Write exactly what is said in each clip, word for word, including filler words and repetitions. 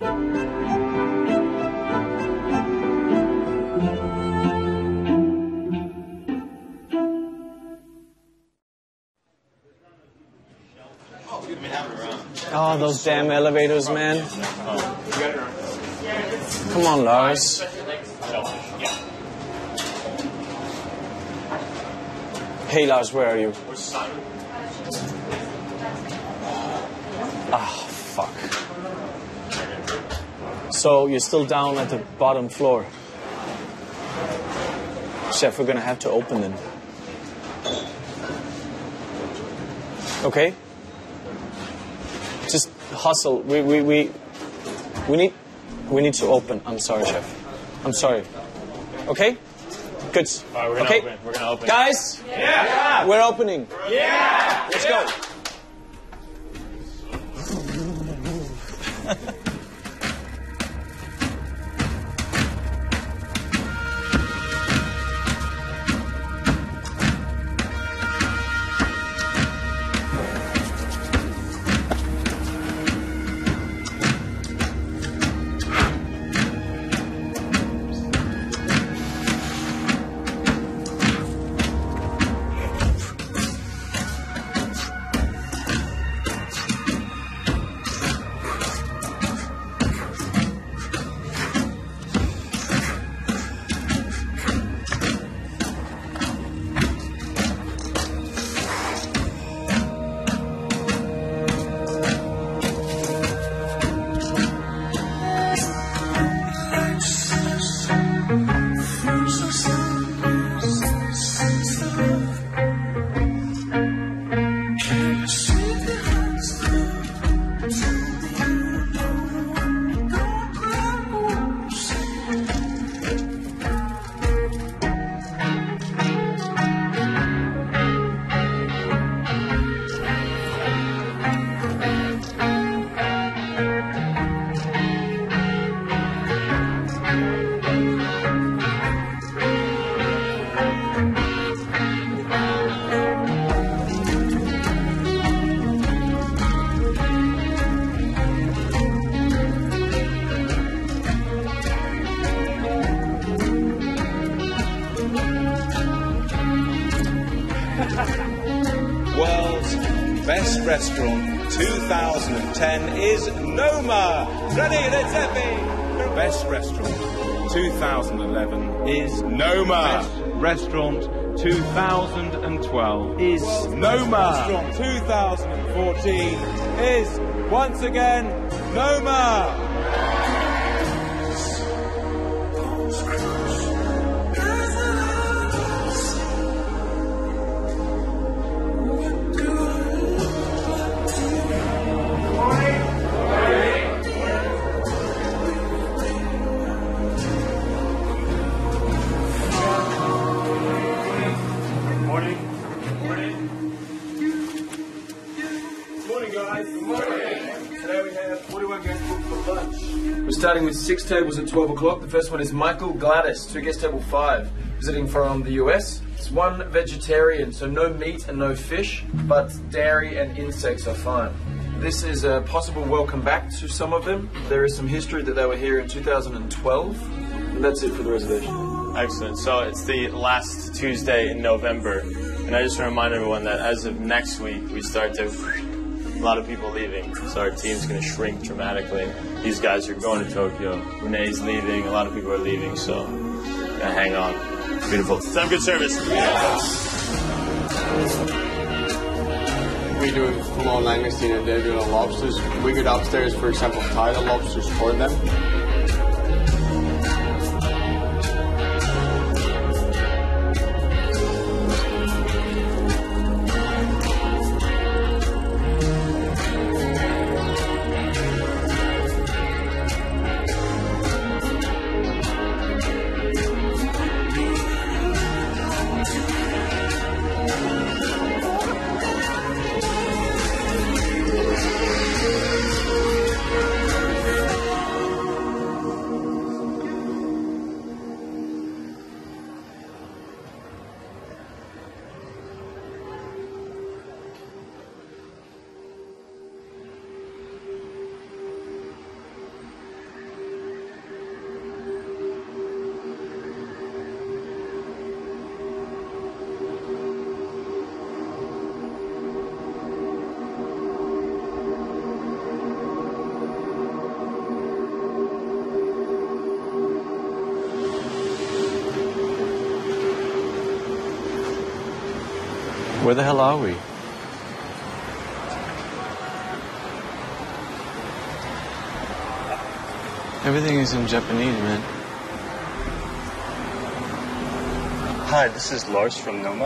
Oh, those damn elevators, man. Come on, Lars. Hey, Lars, where are you? Ah, fuck. So you're still down at the bottom floor. Chef, we're gonna have to open them. Okay? Just hustle. We we we we need we need to open. I'm sorry, Chef. I'm sorry. Okay? Good. All right, we're gonna okay. open. We're gonna open. Guys? Yeah. We're opening. Yeah. Let's go. World's Best Restaurant two thousand ten is Noma. Ready, let's happy. Best Restaurant two thousand eleven is Noma. Best Restaurant two thousand twelve is Noma. Restaurant two thousand fourteen is once again Noma. We're starting with six tables at twelve o'clock. The first one is Michael Gladys, to guest table five, visiting from the U S. It's one vegetarian, so no meat and no fish, but dairy and insects are fine. This is a possible welcome back to some of them. There is some history that they were here in two thousand twelve, and that's it for the reservation. Excellent. So it's the last Tuesday in November, and I just want to remind everyone that as of next week, we start to... a lot of people leaving, so our team's going to shrink dramatically. These guys are going to Tokyo. Renee's leaving. A lot of people are leaving, so gotta hang on. Beautiful. Let's have good service. Yeah. We do full-on langoustine and they're doing lobsters. We could upstairs, for example, tie the lobsters for them. Where the hell are we? Everything is in Japanese, man. Hi, this is Lars from Noma.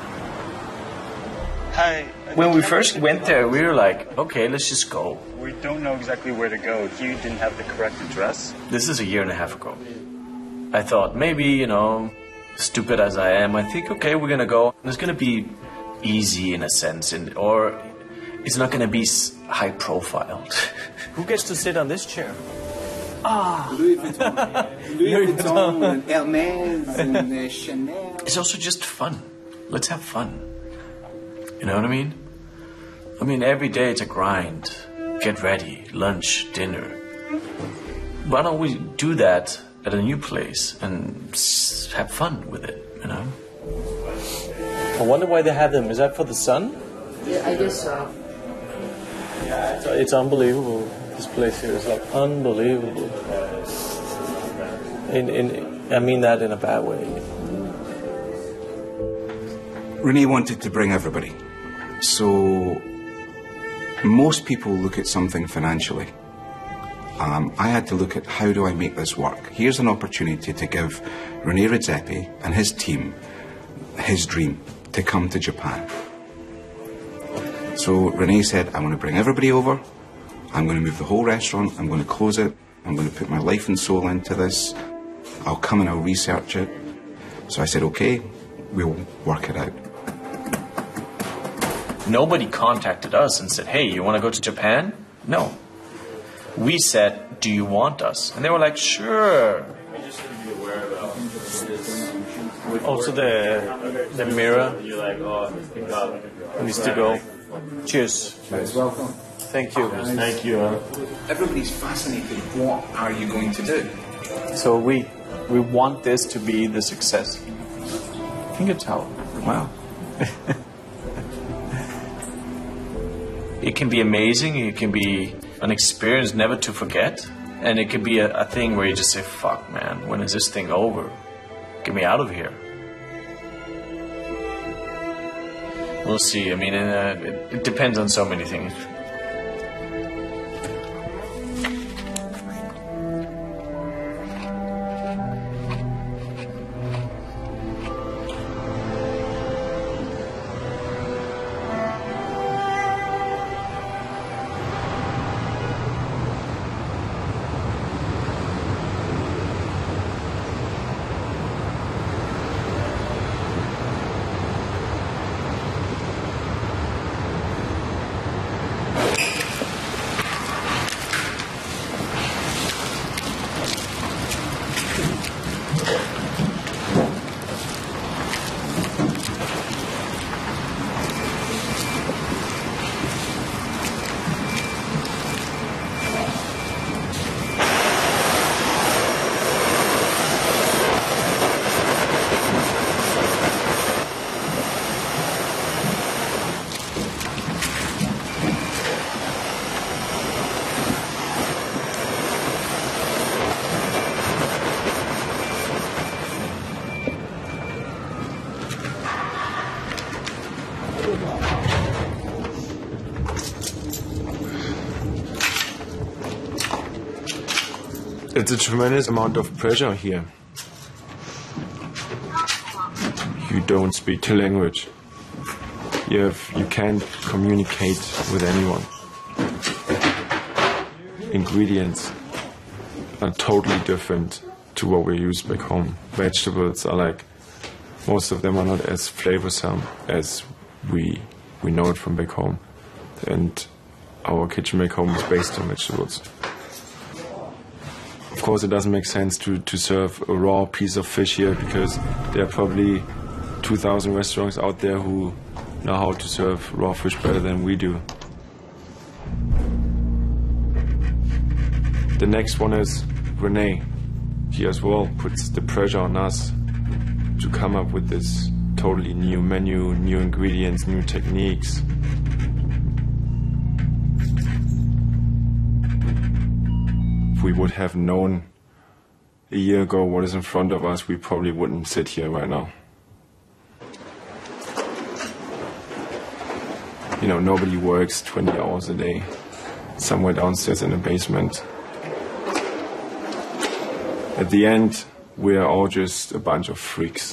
Hi. When we first went there, we were like, okay, let's just go. We don't know exactly where to go. You didn't have the correct address. This is a year and a half ago. I thought maybe, you know, stupid as I am, I think, okay, we're going to go. It's going to be easy in a sense, and, or it's not going to be high profile. Who gets to sit on this chair? Ah, Louis Vuitton, Louis Vuitton, and Hermes, and uh, Chanel. It's also just fun. Let's have fun. You know what I mean? I mean, every day it's a grind. Get ready, lunch, dinner. Why don't we do that at a new place and have fun with it, you know? I wonder why they have them. Is that for the sun? Yeah, I guess so. Yeah, it's, it's unbelievable. This place here is like unbelievable. In, in, I mean that in a bad way. Renee wanted to bring everybody. So most people look at something financially. Um, I had to look at how do I make this work. Here's an opportunity to give Rene Redzepi and his team his dream to come to Japan. So Rene said, I want to bring everybody over. I'm going to move the whole restaurant. I'm going to close it. I'm going to put my life and soul into this. I'll come and I'll research it. So I said, okay, we'll work it out. Nobody contacted us and said, hey, you want to go to Japan? No. We said, do you want us? And they were like, sure. Also the, the mirror needs to go. Cheers. You're welcome. Thank you. Thank you. Uh, Everybody's fascinated. What are you going to do? So we we want this to be the success. Can you tell? Wow. It can be amazing. It can be an experience never to forget. And it can be a, a thing where you just say, fuck, man, when is this thing over? Get me out of here. We'll see. I mean, uh, it, it depends on so many things. It's a tremendous amount of pressure here. You don't speak the language. You have, you can't communicate with anyone. Ingredients are totally different to what we use back home. Vegetables are like, most of them are not as flavorsome as we we know it from back home. And our kitchen back home is based on vegetables. Of course, it doesn't make sense to, to serve a raw piece of fish here because there are probably two thousand restaurants out there who know how to serve raw fish better than we do. The next one is Rene. He as well puts the pressure on us to come up with this totally new menu, new ingredients, new techniques. If we would have known a year ago what is in front of us, we probably wouldn't sit here right now. know, nobody works twenty hours a day somewhere downstairs in the basement. At the end, we are all just a bunch of freaks.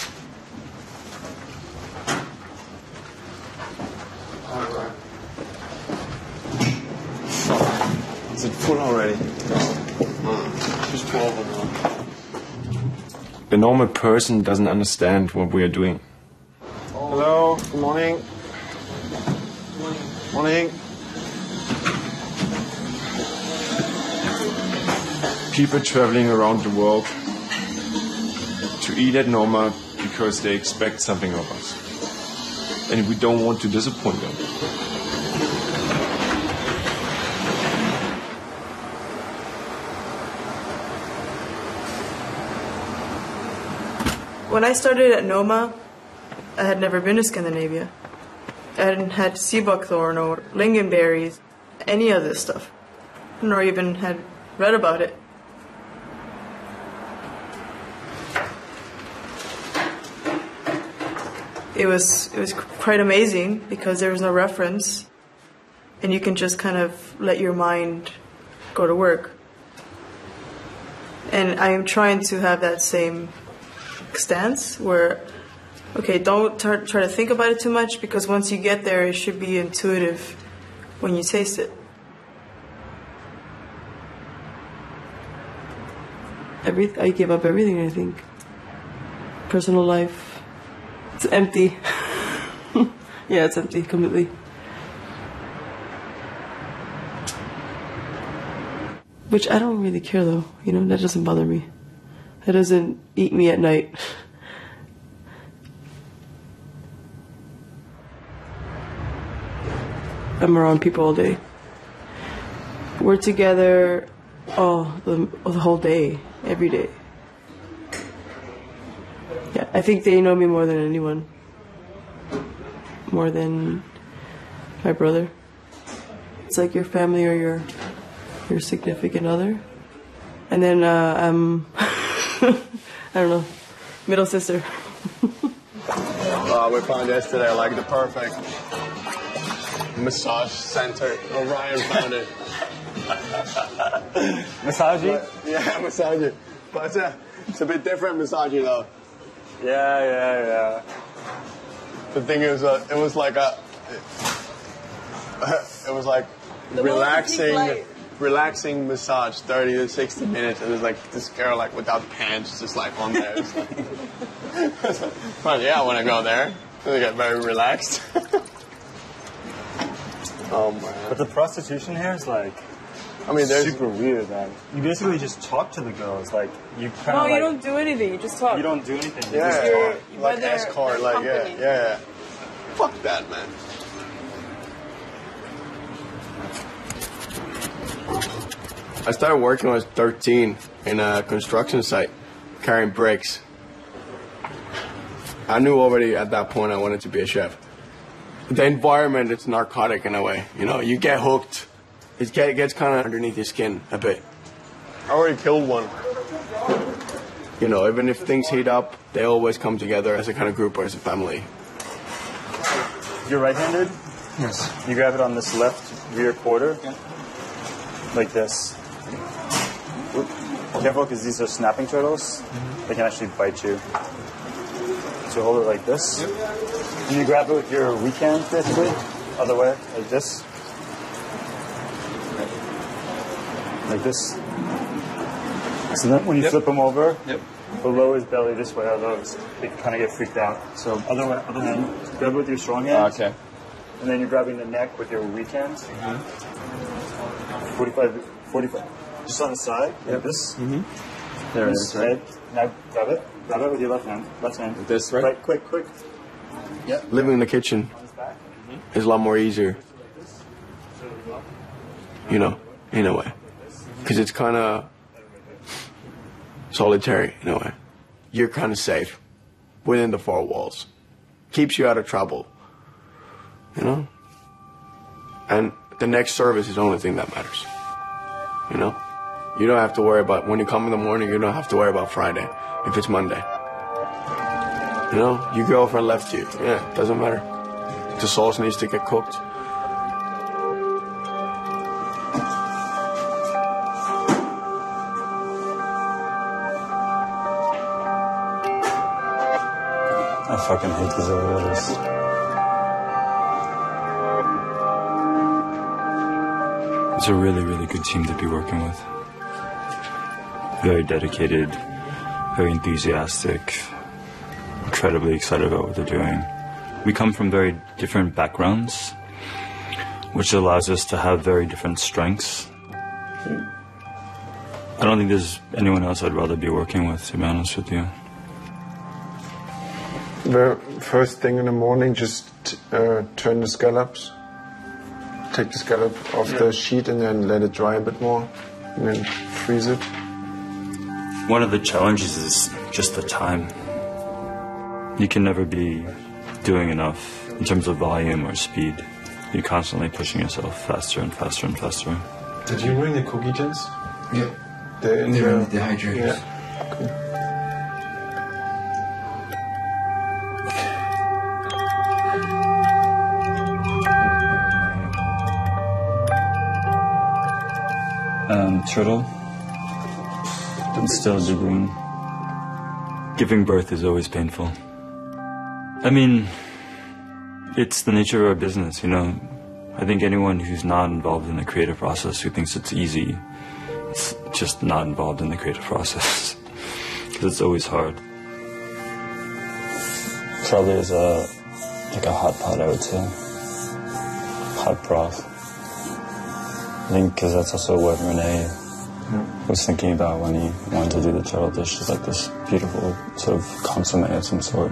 Is it full already? Just twelve of them. A normal person doesn't understand what we are doing. Hello, good morning. Morning. People traveling around the world to eat at Noma because they expect something of us. And we don't want to disappoint them. When I started at Noma, I had never been to Scandinavia. I hadn't had sea buckthorn or lingonberries, any of this stuff, nor even had read about it. It was it was quite amazing because there was no reference, and you can just kind of let your mind go to work. And I am trying to have that same stance where, okay, don't try, try to think about it too much, because once you get there, it should be intuitive when you taste it. Every, I gave up everything, I think. Personal life, it's empty. Yeah, it's empty completely. Which I don't really care though, you know, that doesn't bother me. That doesn't eat me at night. I'm around people all day. We're together, oh, the, the whole day, every day. Yeah, I think they know me more than anyone. More than my brother. It's like your family or your your significant other. And then uh, I'm, I don't know, middle sister. uh, we found yesterday like the perfect massage center. Orion found it. Massagy? But, yeah, massagy. But it's a, it's a bit different massagy though. Yeah, yeah, yeah. The thing is, uh, it was like a, it was like The relaxing, relaxing massage, thirty to sixty minutes. And there's like this girl like without pants, just like on there. It's like, it's like, well, yeah, I want to go there. They get very relaxed. Oh man. But the prostitution here is like, I mean, there's super weird, man. You basically just talk to the girls, like you kind of. No, like, you don't do anything. You just talk. You don't do anything. You yeah, just You're- talk. like they're- escort, they're like yeah, company. yeah, yeah. Fuck that, man. I started working when I was thirteen in a construction site, carrying bricks. I knew already at that point I wanted to be a chef. The environment, it's narcotic in a way. You know, you get hooked. It get- it gets kind of underneath your skin a bit. I already killed one. You know, even if things heat up, they always come together as a kind of group or as a family. You're right-handed? Yes. You grab it on this left rear quarter, yeah. Like this. Oop. Careful, because these are snapping turtles. Mm-hmm. They can actually bite you. So hold it like this. Yep. And you grab it with your weak hand, basically. Other way, like this. Like this. So then when you yep. flip them over, yep. below his belly this way, otherwise they kind of get freaked out. So other way, other hand, grab it with your strong hand. Uh, okay. And then you're grabbing the neck with your weak hand. Mm-hmm. forty-five, forty-five. Just on the side, yep. like this. Mm-hmm. There it is, right? Now grab it. Grab it with your left hand. Left hand. With this, right? Right, quick, quick. Yep. Living in the kitchen mm-hmm. is a lot more easier. You know, in a way. Because it's kind of solitary, in a way. You're kind of safe within the four walls. Keeps you out of trouble. You know? And the next service is the only thing that matters. You know? You don't have to worry about, when you come in the morning, you don't have to worry about Friday, if it's Monday. You know? Your girlfriend left you. Yeah, doesn't matter. the sauce needs to get cooked. I fucking hate these elevators. It's a really, really good team to be working with. Very dedicated, very enthusiastic, incredibly excited about what they're doing. We come from very different backgrounds, which allows us to have very different strengths. I don't think there's anyone else I'd rather be working with, to be honest with you. The first thing in the morning, just uh, turn the scallops. Take the scallop off Yeah. the sheet and then let it dry a bit more, and then freeze it. One of the challenges is just the time. You can never be doing enough in terms of volume or speed. You're constantly pushing yourself faster and faster and faster. Did you bring the cookie tins? Yeah. The, They're the, the hydrators. Yeah. Cool. Um, turtle. I'm still jiggling. Giving birth is always painful. I mean, it's the nature of our business, you know. I think anyone who's not involved in the creative process, who thinks it's easy, it's just not involved in the creative process. Because it's always hard. Probably is a like a hot pot, I would say. Hot broth. I think because that's also what Renee yeah. was thinking about when he wanted to do the turtle dish. Is like this beautiful sort of consommé of some sort.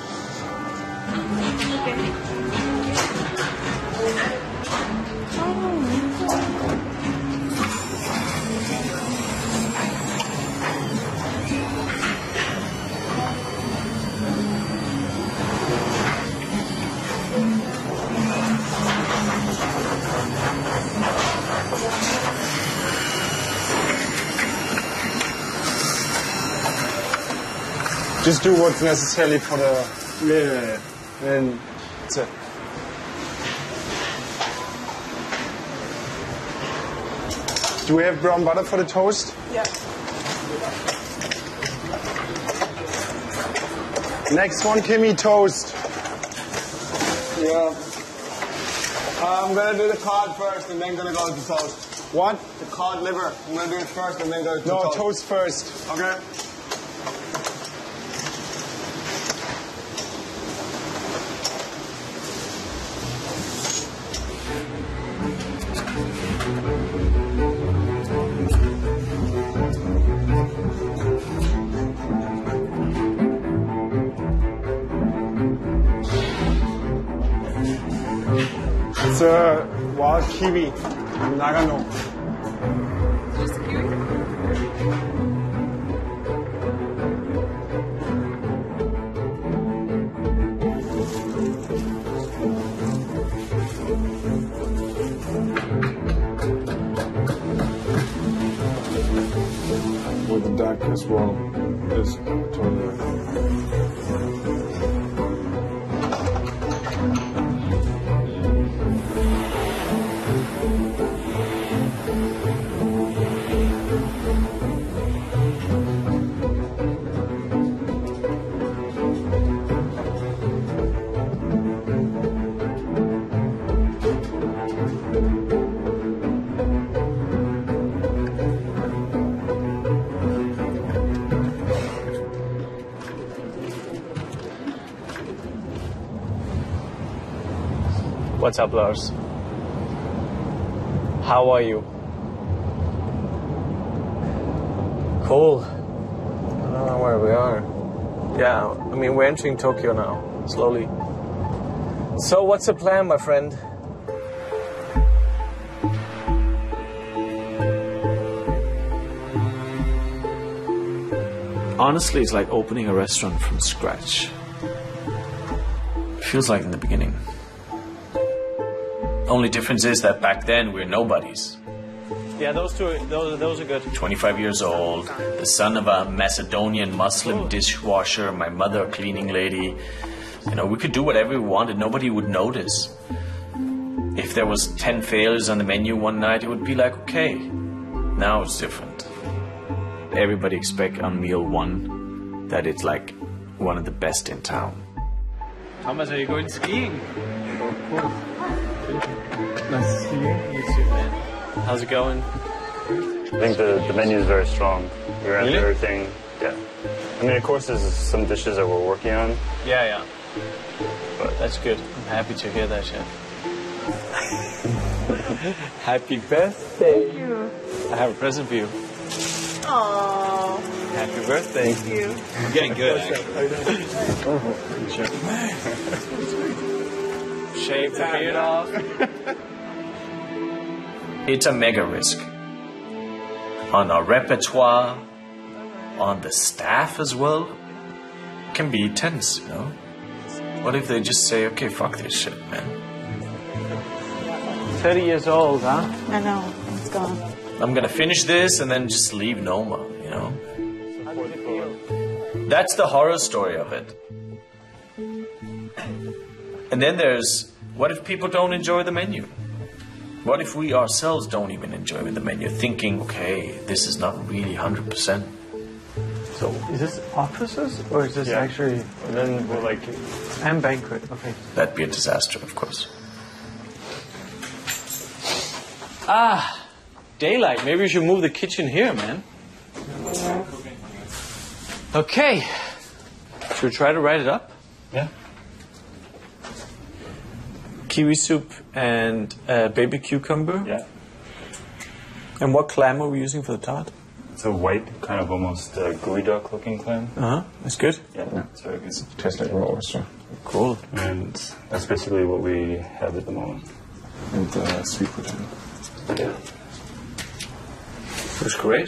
Just do what's necessary for the yeah, and that's it. Do we have brown butter for the toast? Yeah. Next one, Kimmy, toast. Yeah. Uh, I'm gonna do the cod first and then gonna go to the toast. What? The cod liver. I'm gonna do it first and then go to the toast. No, toast first. Okay. It's a wild kiwi in Nagano. Just kiwi? With the duck as well. Is totally. What's up, Lars? How are you? Cool. I don't know where we are. Yeah, I mean, we're entering Tokyo now, slowly. So, what's the plan, my friend? Honestly, it's like opening a restaurant from scratch. It feels like in the beginning. Only difference is that back then we're nobodies. Yeah, those two, those, those are good. twenty-five years old, the son of a Macedonian Muslim dishwasher, my mother a cleaning lady. You know, we could do whatever we wanted. Nobody would notice. If there was ten failures on the menu one night, it would be like, okay. Now it's different. Everybody expect on meal one that it's like one of the best in town. Thomas, are you going skiing? Nice to see you. You too, man. How's it going? I think the, the menu is very strong. We ran Really? through everything. Yeah. I mean, of course, there's some dishes that we're working on. Yeah, yeah. But that's good. I'm happy to hear that, Chef. Happy birthday. Thank you. I have a present for you. Aww. Happy birthday. Thank you. I'm getting good, actually. Shave the beard off. It's a mega risk. On our repertoire, on the staff as well, it can be tense, you know? What if they just say, okay, fuck this shit, man? thirty years old, huh? I know. It's gone. I'm gonna finish this and then just leave Noma, you know? That's the horror story of it. And then there's, what if people don't enjoy the menu? What if we ourselves don't even enjoy the menu, thinking, okay, this is not really one hundred percent? So, is this offices or is this Yeah. actually... And then we're like... And banquet, okay. That'd be a disaster, of course. Ah, daylight. Maybe we should move the kitchen here, man. Okay. Should we try to write it up? Yeah. Kiwi soup and uh, baby cucumber. Yeah. And what clam are we using for the tart? It's a white, kind of almost uh, gooey duck looking clam. Uh huh. That's good. Yeah, it's very good. Tastes like raw oyster. Cool. And that's basically what we have at the moment. And uh, sweet potato. Yeah. Looks great.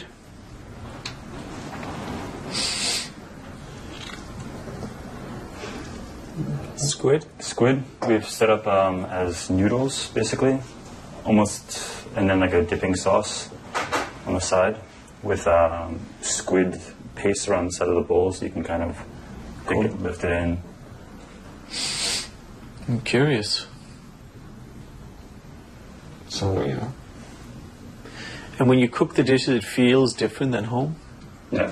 Squid? Squid, we've set up um, as noodles, basically. Almost, and then like a dipping sauce on the side with um, squid paste around the side of the bowl so you can kind of pick it, lift it in. I'm curious. So, yeah. And when you cook the dishes, it feels different than home? Yeah.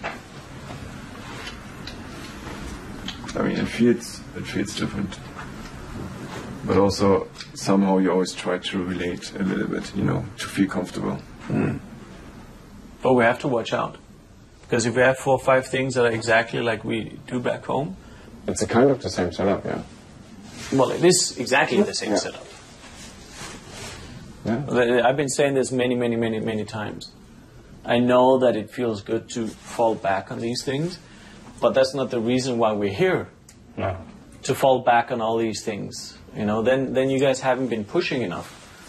I mean, it feels it feels different, but also somehow you always try to relate a little bit, you know, to feel comfortable. Mm. But we have to watch out, because if we have four or five things that are exactly like we do back home, it's a kind of the same setup, yeah. Well, it is exactly the same Yeah. setup. Yeah. I've been saying this many, many, many, many times. I know that it feels good to fall back on these things, but that's not the reason why we're here. No. To fall back on all these things, you know. Then, then you guys haven't been pushing enough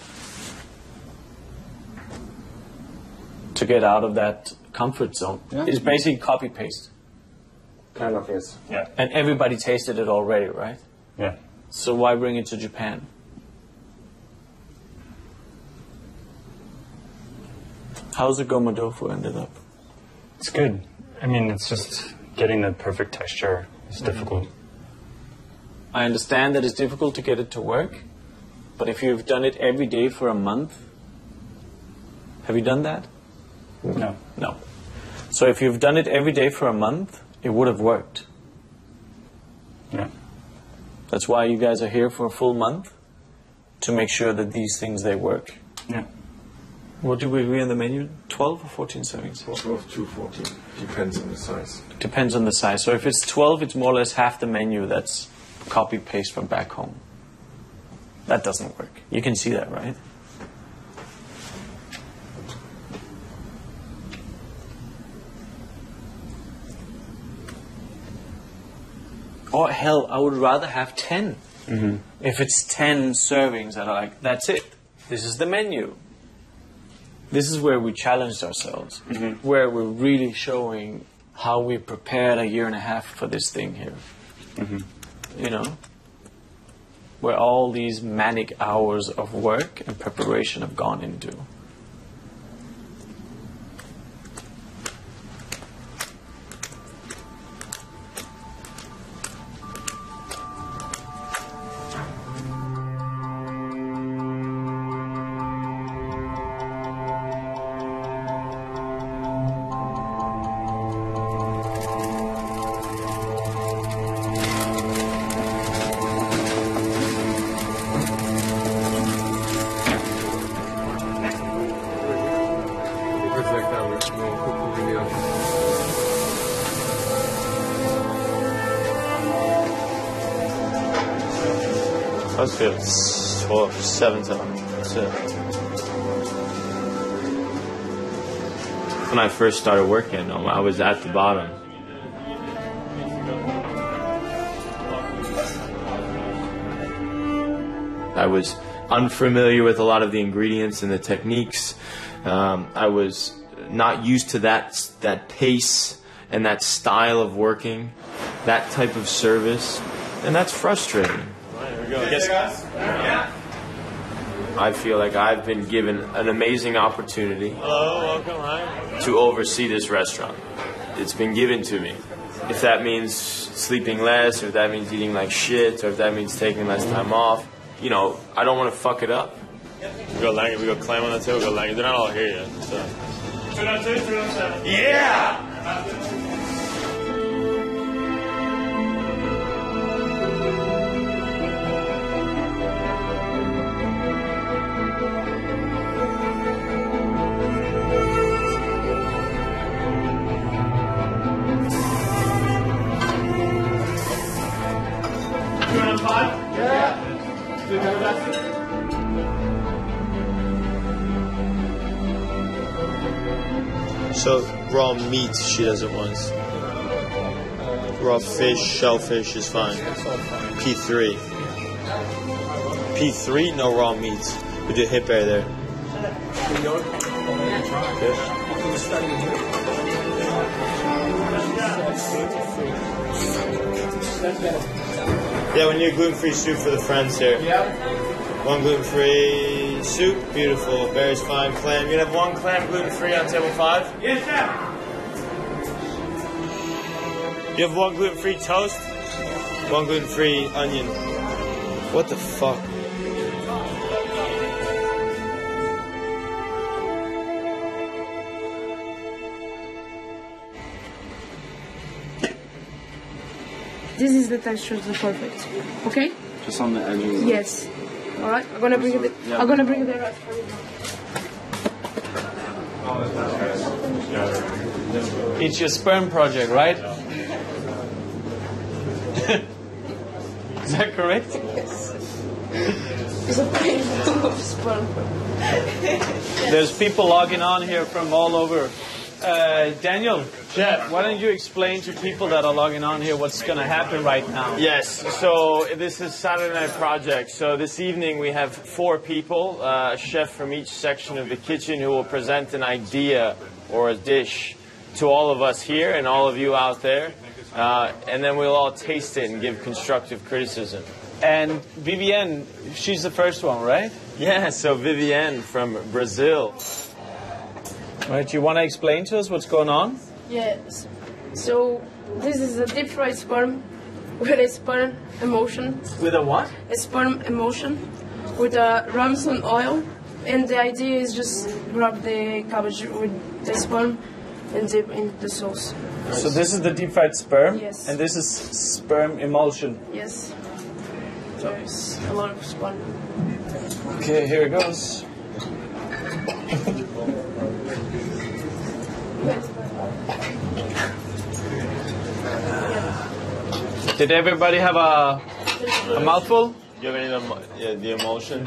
to get out of that comfort zone. Yeah. It's basically copy paste, Kind of, yes. Yeah. and everybody tasted it already, right? Yeah. So why bring it to Japan? How's the gomadofu ended up? It's good. I mean, it's just getting the perfect texture is difficult. I understand that it's difficult to get it to work, but if you've done it every day for a month, have you done that? No. No. So if you've done it every day for a month, it would have worked. Yeah. That's why you guys are here for a full month, to make sure that these things, they work. Yeah. What did we agree on the menu? twelve or fourteen servings? twelve to fourteen. Depends on the size. Depends on the size. So if it's twelve, it's more or less half the menu that's copy paste from back home. That doesn't work. You can see that, right? Or hell, I would rather have ten. Mm-hmm. If it's ten servings that are like, that's it. This is the menu. This is where we challenged ourselves, Mm-hmm. where we're really showing how we prepared a year and a half for this thing here. Mm-hmm. You know? Where all these manic hours of work and preparation have gone into. es muy video. I was good. twelve, seven time. That's it. When I first started working, um, I was at the bottom. I was unfamiliar with a lot of the ingredients and the techniques. Um, I was not used to that that pace and that style of working, that type of service, and that's frustrating. Yes. I feel like I've been given an amazing opportunity Hello, welcome, hi. to oversee this restaurant. It's been given to me. If that means sleeping less, or if that means eating like shit, or if that means taking less time off, you know, I don't want to fuck it up. We got Lange, we got Clam on the table, we got Lange. They're not all here yet. So. two on two, two on seven. Yeah! So raw meat she doesn't want. Raw fish, shellfish is fine. P three. P three, no raw meat. We do hip air there. Yeah, we need a gluten-free soup for the friends here. One gluten-free soup, beautiful. Bear's fine. Clam. You gonna have one clam gluten-free on table five? Yes, sir. You have one gluten-free toast, one gluten-free onion. What the fuck? This is the texture, the perfect. Okay? Just on the edge. Yes. All right. I'm gonna bring it. Yeah. I'm gonna bring it there right for you. It's your sperm project, right? Is that correct? Yes. It's a painful of sperm. There's people logging on here from all over. Uh, Daniel, Jeff, why don't you explain to people that are logging on here what's going to happen right now? Yes, so this is Saturday Night Project. So this evening we have four people, uh, a chef from each section of the kitchen who will present an idea or a dish to all of us here and all of you out there. Uh, and then we'll all taste it and give constructive criticism. And Vivienne, she's the first one, right? Yeah, so Vivienne from Brazil. Right, you want to explain to us what's going on? Yes. So this is a deep fried sperm with a sperm emulsion. With a what? A sperm emulsion with a Ramson oil, and the idea is just grab the cabbage with the sperm and dip in the sauce. So this is the deep fried sperm? Yes. And this is sperm emulsion? Yes. So it's a lot of sperm. Okay, here it goes. Did everybody have a, a mouthful? Do you have any of the, yeah, the emulsion?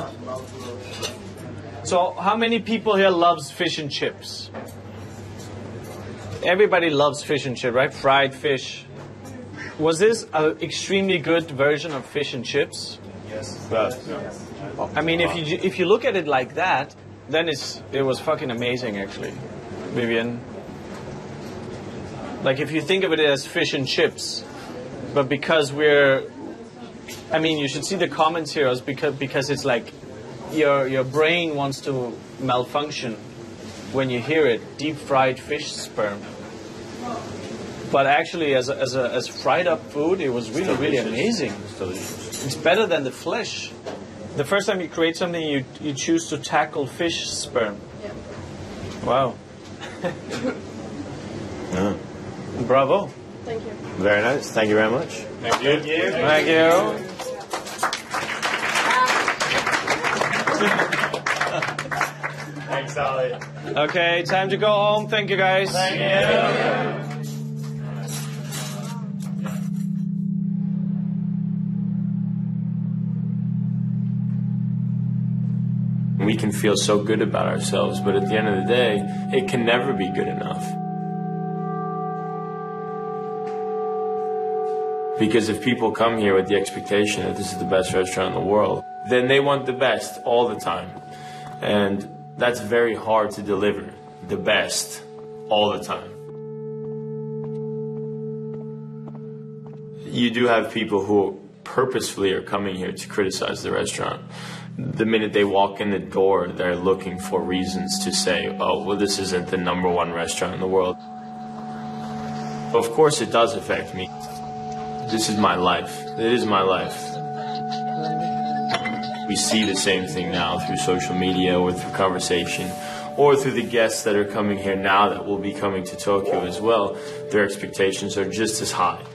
So how many people here loves fish and chips? Everybody loves fish and chips, right? Fried fish. Was this an extremely good version of fish and chips? Yes. But, I mean, if you if you look at it like that, then it's it was fucking amazing, actually, Vivienne. Like if you think of it as fish and chips, but because we're, I mean, you should see the comments here, is because because it's like your your brain wants to malfunction when you hear it, deep fried fish sperm. But actually, as a, as a, as fried up food, it was really really amazing. It's better than the flesh. The first time you create something, you you choose to tackle fish sperm. Yeah. Wow. yeah. Bravo. Thank you. Very nice. Thank you very much. Thank you. Thank you. Thank Thanks, Ali. Okay, time to go home. Thank you, guys. Thank you. We can feel so good about ourselves, but at the end of the day, it can never be good enough. Because if people come here with the expectation that this is the best restaurant in the world, then they want the best all the time. And that's very hard to deliver, the best all the time. You do have people who purposefully are coming here to criticize the restaurant. The minute they walk in the door, they're looking for reasons to say, oh, well, this isn't the number one restaurant in the world. Of course it does affect me. This is my life. It is my life. We see the same thing now through social media or through conversation or through the guests that are coming here now that will be coming to Tokyo as well. Their expectations are just as high.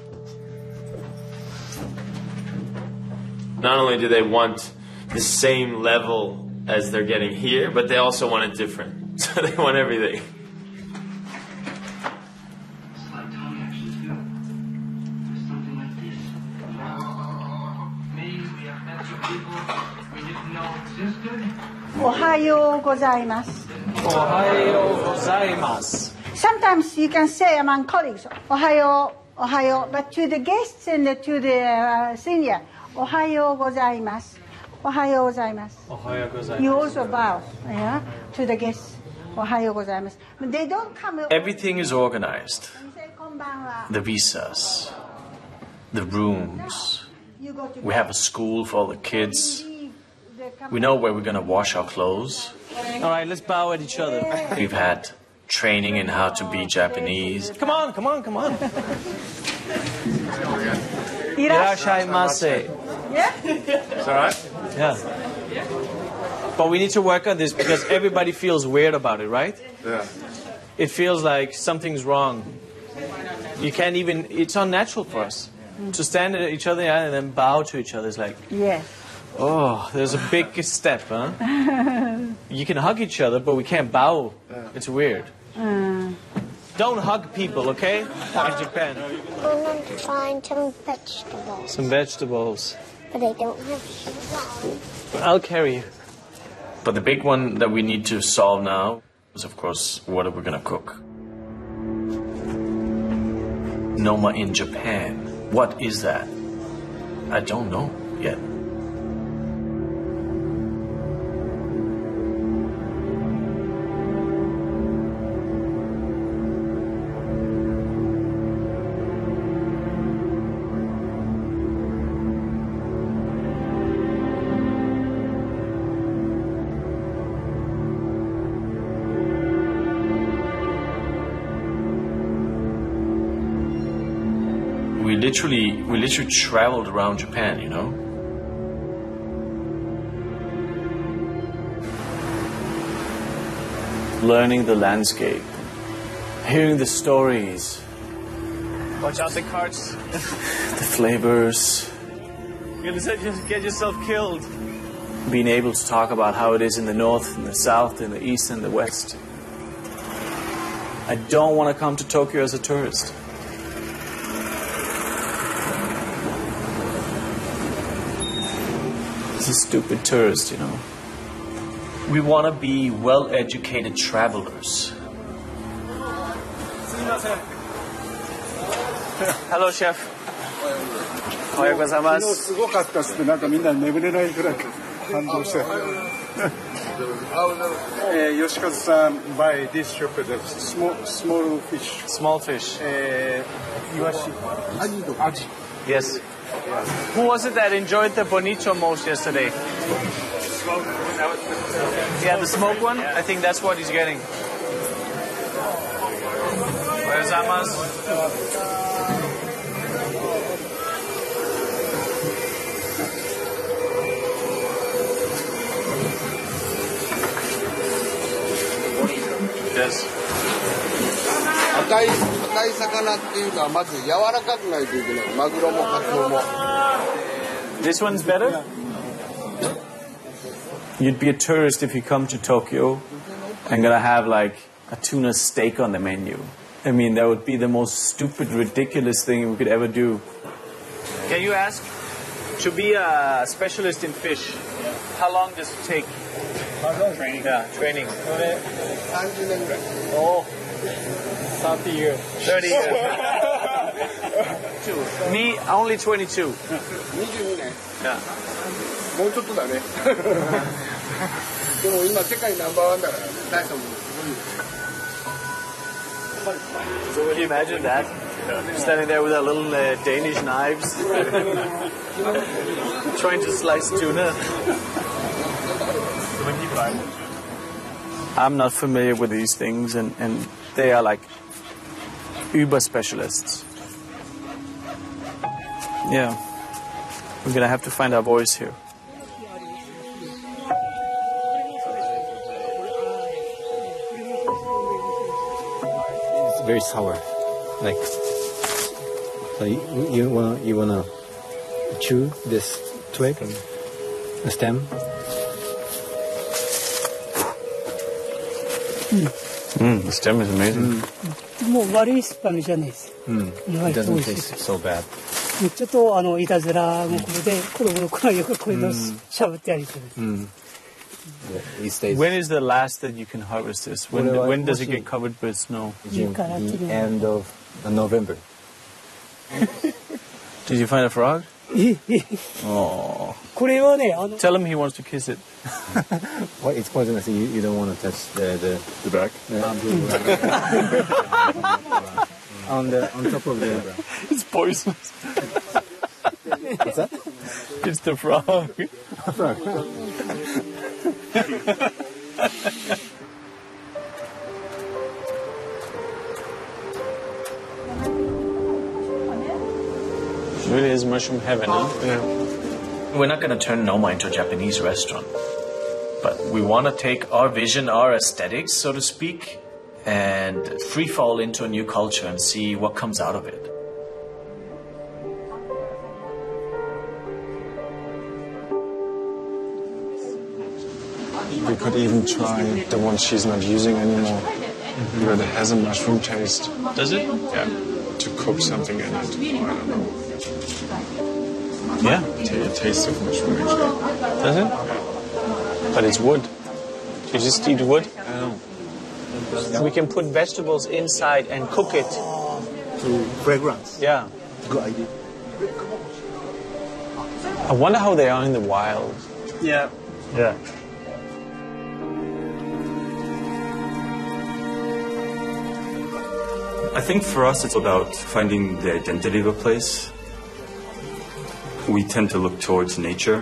Not only do they want the same level as they're getting here, but they also want it different. So they want everything. Ohayo gozaimasu. Ohayo gozaimasu. Sometimes you can say among colleagues, Ohayo, Ohayo, but to the guests and to the uh, senior, Ohayo gozaimasu. Ohayo gozaimasu. Ohayo gozaimasu. You also bow, yeah, to the guests. Ohayo gozaimasu. But they don't come. Everything is organized. The visas, the rooms. We have a school for all the kids. We know where we're going to wash our clothes. All right, let's bow at each other. We've had training in how to be Japanese. Come on, come on, come on. Irashaimase. Yeah? It's all right? Yeah. But we need to work on this because everybody feels weird about it, right? Yeah. It feels like something's wrong. You can't even, it's unnatural for us to stand at each other and then bow to each other. It's like, yeah. Oh, there's a big step, huh? You can hug each other, but we can't bow. It's weird. Mm. Don't hug people, okay? In Japan. I'm going to find some vegetables. Some vegetables. But I don't have shoes. I'll carry you. But the big one that we need to solve now is, of course, what are we going to cook? Noma in Japan. What is that? I don't know yet. We literally, we literally traveled around Japan, you know? Learning the landscape, hearing the stories. Watch out the carts. The flavors. You're gonna just get yourself killed. Being able to talk about how it is in the north, in the south, in the east, and the west. I don't want to come to Tokyo as a tourist. It's a stupid tourist, you know. We want to be well-educated travelers. Hello, chef. Ohayo gozaimasu. 昨日すごかったっすね。なんかみんな眠れないくらい感動して。えー、吉和さん buy this shop the small small fish. Small fish. えー、イワシ。アジとアジ。 Yes. Who was it that enjoyed the bonito most yesterday? Yeah, the smoked one? I think that's what he's getting. Where's Amas? Yes. 赤い赤い魚っていうのはまず柔らかくないといけない。マグロもカツオも。 This one's better? You'd be a tourist if you come to Tokyo I'm gonna have like a tuna steak on the menu. I mean, that would be the most stupid, ridiculous thing we could ever do. Can you ask, to be a specialist in fish, how long does it take? How long? Training. Yeah, training. Oh, thirty years. thirty years. Me, only twenty-two. にじゅうにねん Yeah. もうちょっとだねでも今世界ナンバーワンだから大したもんすごい So can you imagine that? Standing there with our little uh, Danish knives, trying to slice tuna. I'm not familiar with these things, and, and they are like uber specialists. Yeah, we're gonna have to find our voice here. It's very sour. Like, so you, you wanna you wanna chew this twig, the stem. Mm, the stem is amazing. もう悪い酸っぱみじゃないです。 Mm. 意外 It と doesn't 美味しい taste so bad. ちょっとあのいたずら心でコロコロコロよくこういうのしゃぶってやりてる。 Mm. These days. When is the last that you can harvest this? When, Well, when does it mostly- get covered with snow? June, the end of uh, November. Did you find a frog? ええ Oh. これはねあの Tell him he wants to kiss it. Well, it's poisonous. You, you don't want to touch the the, The back? on the on top of the. It's poisonous. What's that? It's the frog. Frog. It really is mushroom heaven, huh? Yeah. We're not going to turn Noma into a Japanese restaurant. But we want to take our vision, our aesthetics, so to speak, and free fall into a new culture and see what comes out of it. We could even try the one she's not using anymore. Mm-hmm. Where it has a mushroom taste. Does it? Yeah. To cook something in it. I don't know. Yeah. Take a taste of mushroom actually. Does it? But it's wood. You just eat wood? I know. We can put vegetables inside and cook it. To fragrance. Yeah. Good idea. I wonder how they are in the wild. Yeah. Yeah. I think for us it's about finding the identity of a place. We tend to look towards nature.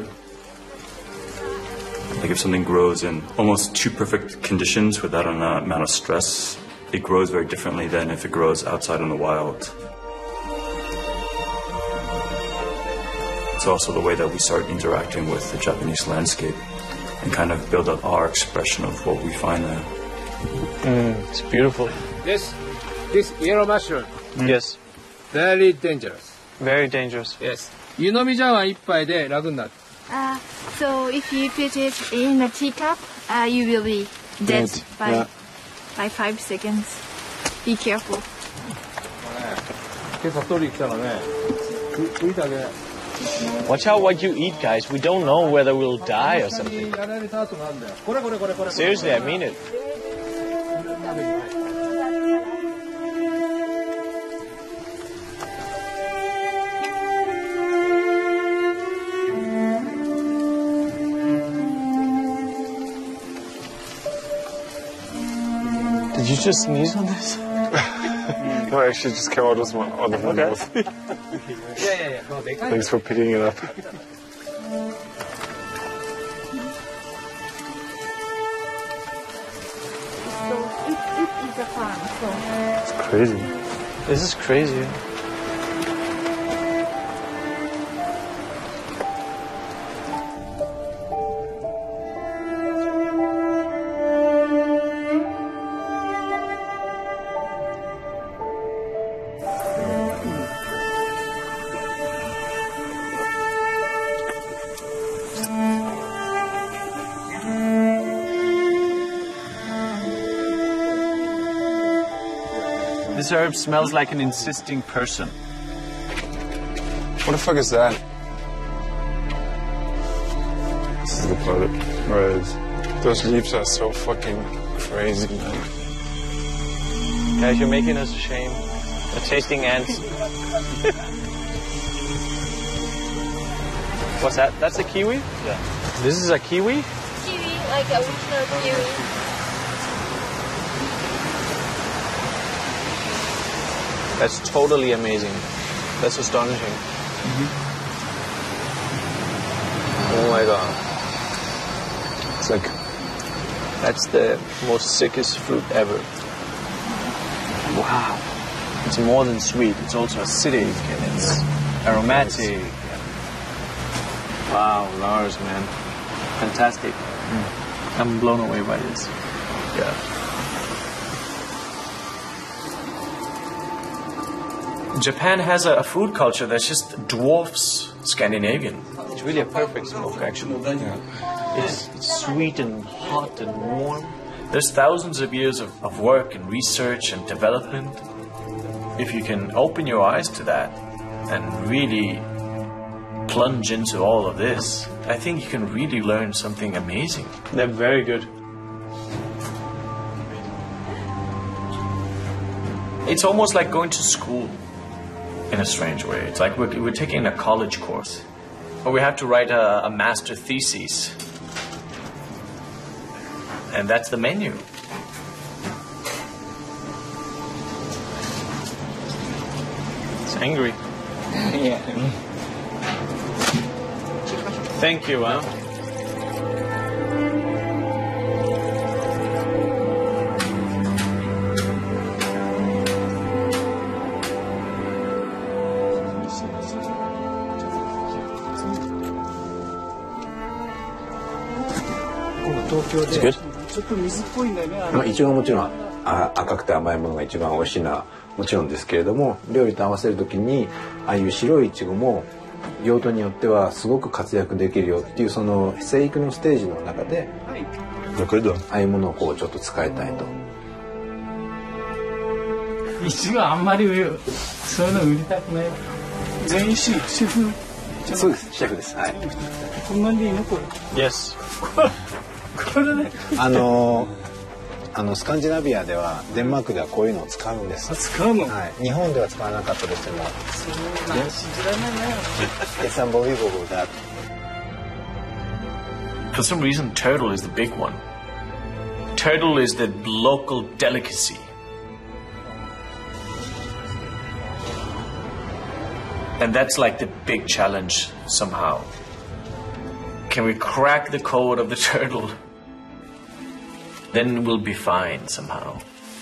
Like if something grows in almost too perfect conditions without an uh, amount of stress, it grows very differently than if it grows outside in the wild. It's also the way that we start interacting with the Japanese landscape and kind of build up our expression of what we find there. Mm, it's beautiful. This, this yellow mushroom. Yes. Very dangerous. Very dangerous. Yes. 湯飲み茶碗一杯で楽になる。 Uh, so if you put it in a teacup, uh, you will be dead Dead, by, yeah. by five seconds. Be careful. 今朝取りに来たらね、食いたけ。 Watch out what you eat, guys. We don't know whether we'll die or something. やられた後なんだよ。これこれこれこれ。 Seriously, I mean it. Did you just sneeze on this? No, actually, it just came out of my, out of my Okay. mouth. Yeah, yeah, yeah. No, they can't. Thanks for picking it up. So it, it is a farm. So. It's crazy. This is crazy. This herb smells like an insisting person. What the fuck is that? This is the part where it's, those leaves are so fucking crazy, man. Guys, you're making us ashamed. We're tasting ants. What's that? That's a kiwi? Yeah. This is a kiwi? Kiwi, like original kiwi. That's totally amazing. That's astonishing. Mm-hmm. Oh my god. It's like, that's the most sickest fruit ever. Wow. It's more than sweet, it's also acidic and it's aromatic. Wow, Lars, man. Fantastic. Mm. I'm blown away by this. Yeah. Japan has a, a food culture that just dwarfs Scandinavian. It's really a perfect smoke, actually. Yeah. It's, it's sweet and hot and warm. There's thousands of years of, of work and research and development. If you can open your eyes to that and really plunge into all of this, I think you can really learn something amazing. They're very good. It's almost like going to school in a strange way. It's like we're, we're taking a college course, or we have to write a, a master thesis. And that's the menu. It's angry. Yeah. Thank you, huh? It's good? ちょっと水っぽいんだよね。 まあ、いちごはもちろんあ赤くて甘いものが一番美味しいのはもちろんですけれども、料理と合わせるときにああいう白いいちごも用途によってはすごく活躍できるよっていうその生育のステージの中で、ああいうものをこうちょっと使いたいと。 いちごあんまりそういうの売りたくない。全員シェフ。 そうです、シェフです。はい。 こんなんでいいのこれ。 Yes. これね。 あのあのスカンジナビアではデンマークではこういうのを使うんです。 使うの？ はい。日本では使わなかったとしても。 そうなん信じられないね。 It's unbelievable that. For some reason, turtle is the big one. Turtle is the local delicacy. And that's like the big challenge somehow. Can we crack the code of the turtle? Then we'll be fine somehow.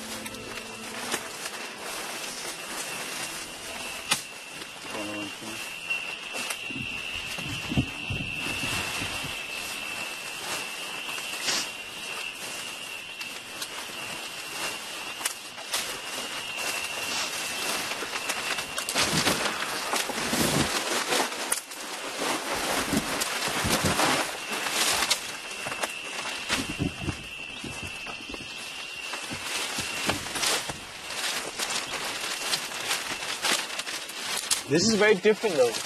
This is very different though.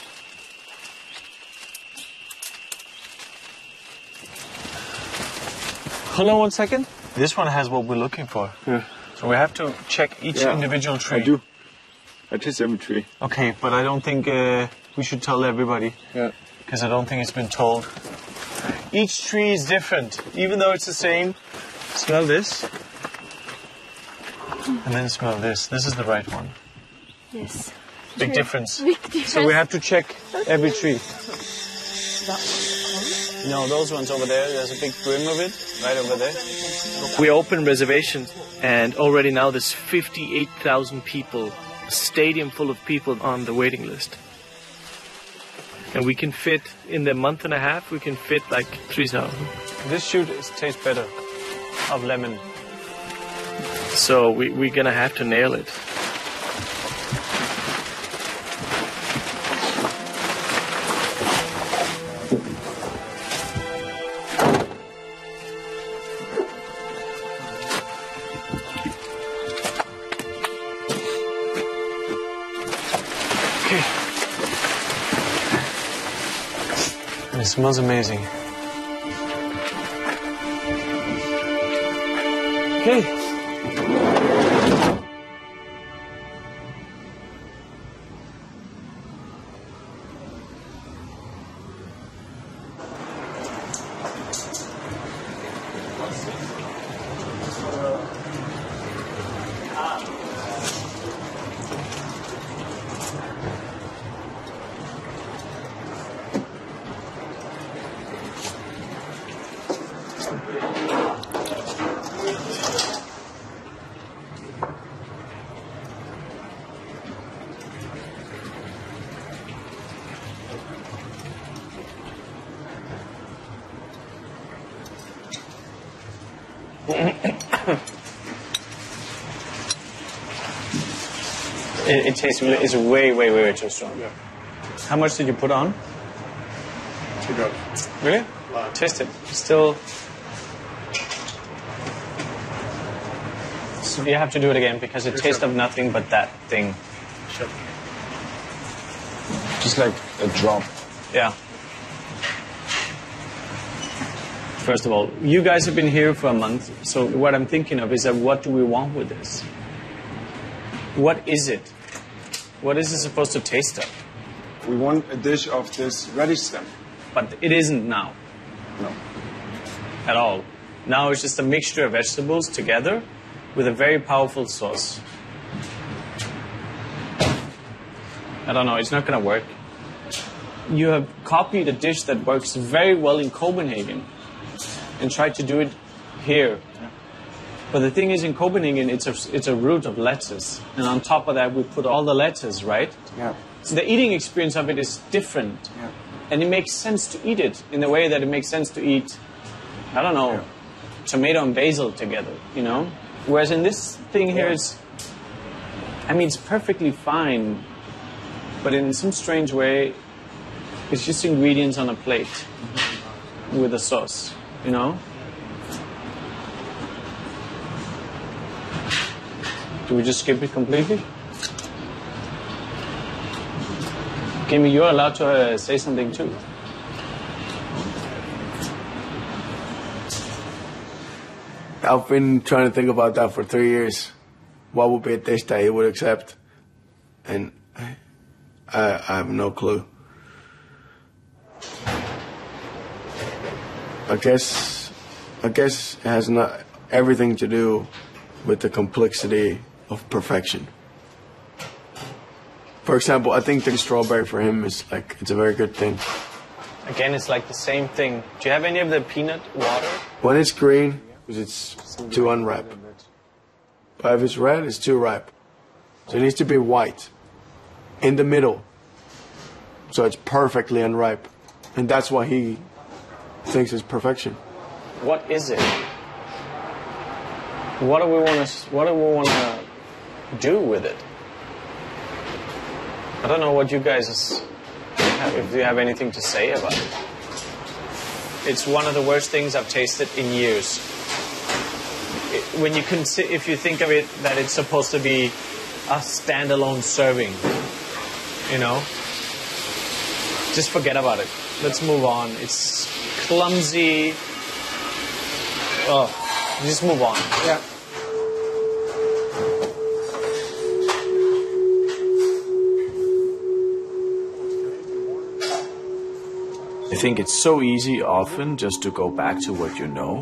Hold on one second. This one has what we're looking for. Yeah. So we have to check each Yeah, individual tree. I do. I taste every tree. Okay, but I don't think uh, we should tell everybody. Yeah. Because I don't think it's been told. Each tree is different, even though it's the same. Smell this. And then smell this. This is the right one. Yes. Big True. difference. Big difference. So we have to check every tree. No, those ones over there. There's a big brim of it right over there. We opened reservations, and already now there's fifty-eight thousand people, a stadium full of people on the waiting list. And we can fit, in the month and a half, we can fit like three thousand. This shoot is, tastes better, of lemon. So we, we're gonna have to nail it. Okay. And it smells amazing. Okay. It, it tastes really, it's way, way, way, way too strong. Yeah. How much did you put on? Two drops. Really? Wow. Taste it. Still. So you have to do it again because it tastes of nothing but that thing. Sure. Just like a drop. Yeah. First of all, you guys have been here for a month, so what I'm thinking of is that what do we want with this? What is it? What is it supposed to taste of? We want a dish of this radish stem. But it isn't now. No. At all. Now it's just a mixture of vegetables together with a very powerful sauce. I don't know, it's not going to work. You have copied a dish that works very well in Copenhagen and tried to do it here. But the thing is, in Copenhagen, it's a, it's a root of lettuce. And on top of that, we put all the lettuce, right? Yeah. So the eating experience of it is different. Yeah. And it makes sense to eat it in the way that it makes sense to eat, I don't know, yeah. tomato and basil together, you know? Whereas in this thing here, yeah. it's, I mean, it's perfectly fine. But in some strange way, it's just ingredients on a plate mm-hmm. with a sauce, you know? Do we just skip it completely? Kimmy, you're allowed to uh, say something too. I've been trying to think about that for three years. What would be a dish that he would accept? And I, I have no clue. I guess, I guess it has not everything to do with the complexity of perfection. For example, I think the strawberry for him is like, it's a very good thing. Again, it's like the same thing. Do you have any of the peanut water? When it's green, it's too unripe. But if it's red, it's too ripe. So it needs to be white, in the middle. So it's perfectly unripe. And that's why he thinks it's perfection. What is it? What do we want to? What do we want to do with it? I don't know what you guys, have, if you have anything to say about it. It's one of the worst things I've tasted in years. It, when you consider, if you think of it, that it's supposed to be a standalone serving, you know, just forget about it. Let's move on. It's clumsy. Oh. Just move on. Yeah. I think it's so easy often just to go back to what you know.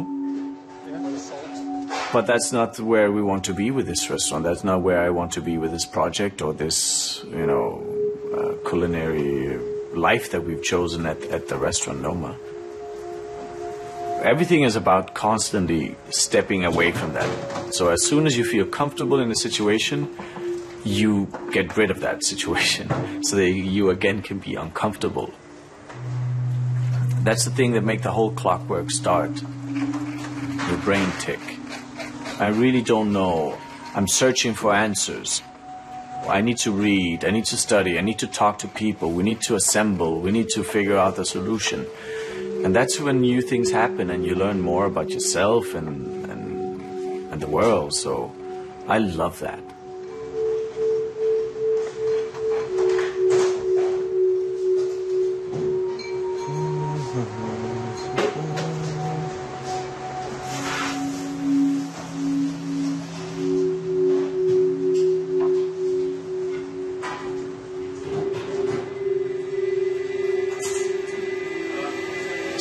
But that's not where we want to be with this restaurant. That's not where I want to be with this project or this, you know, uh, culinary life that we've chosen at, at the restaurant Noma. Everything is about constantly stepping away from that. So as soon as you feel comfortable in a situation, you get rid of that situation so that you again can be uncomfortable. That's the thing that makes the whole clockwork start. Your brain tick. I really don't know. I'm searching for answers. I need to read, I need to study, I need to talk to people, we need to assemble, we need to figure out the solution. And that's when new things happen and you learn more about yourself and, and, and the world. So I love that.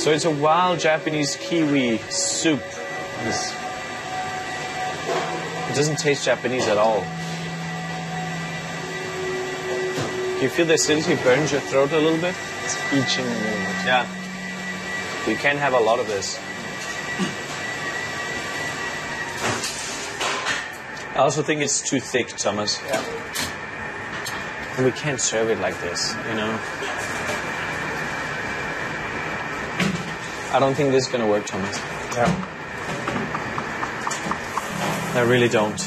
So it's a wild Japanese kiwi soup. It's, it doesn't taste Japanese at all. Do you feel the acidity burns your throat a little bit? It's itching a little bit. Yeah. You can't have a lot of this. I also think it's too thick, Thomas. Yeah. And we can't serve it like this, you know? I don't think this is gonna work, Thomas. Yeah. I really don't.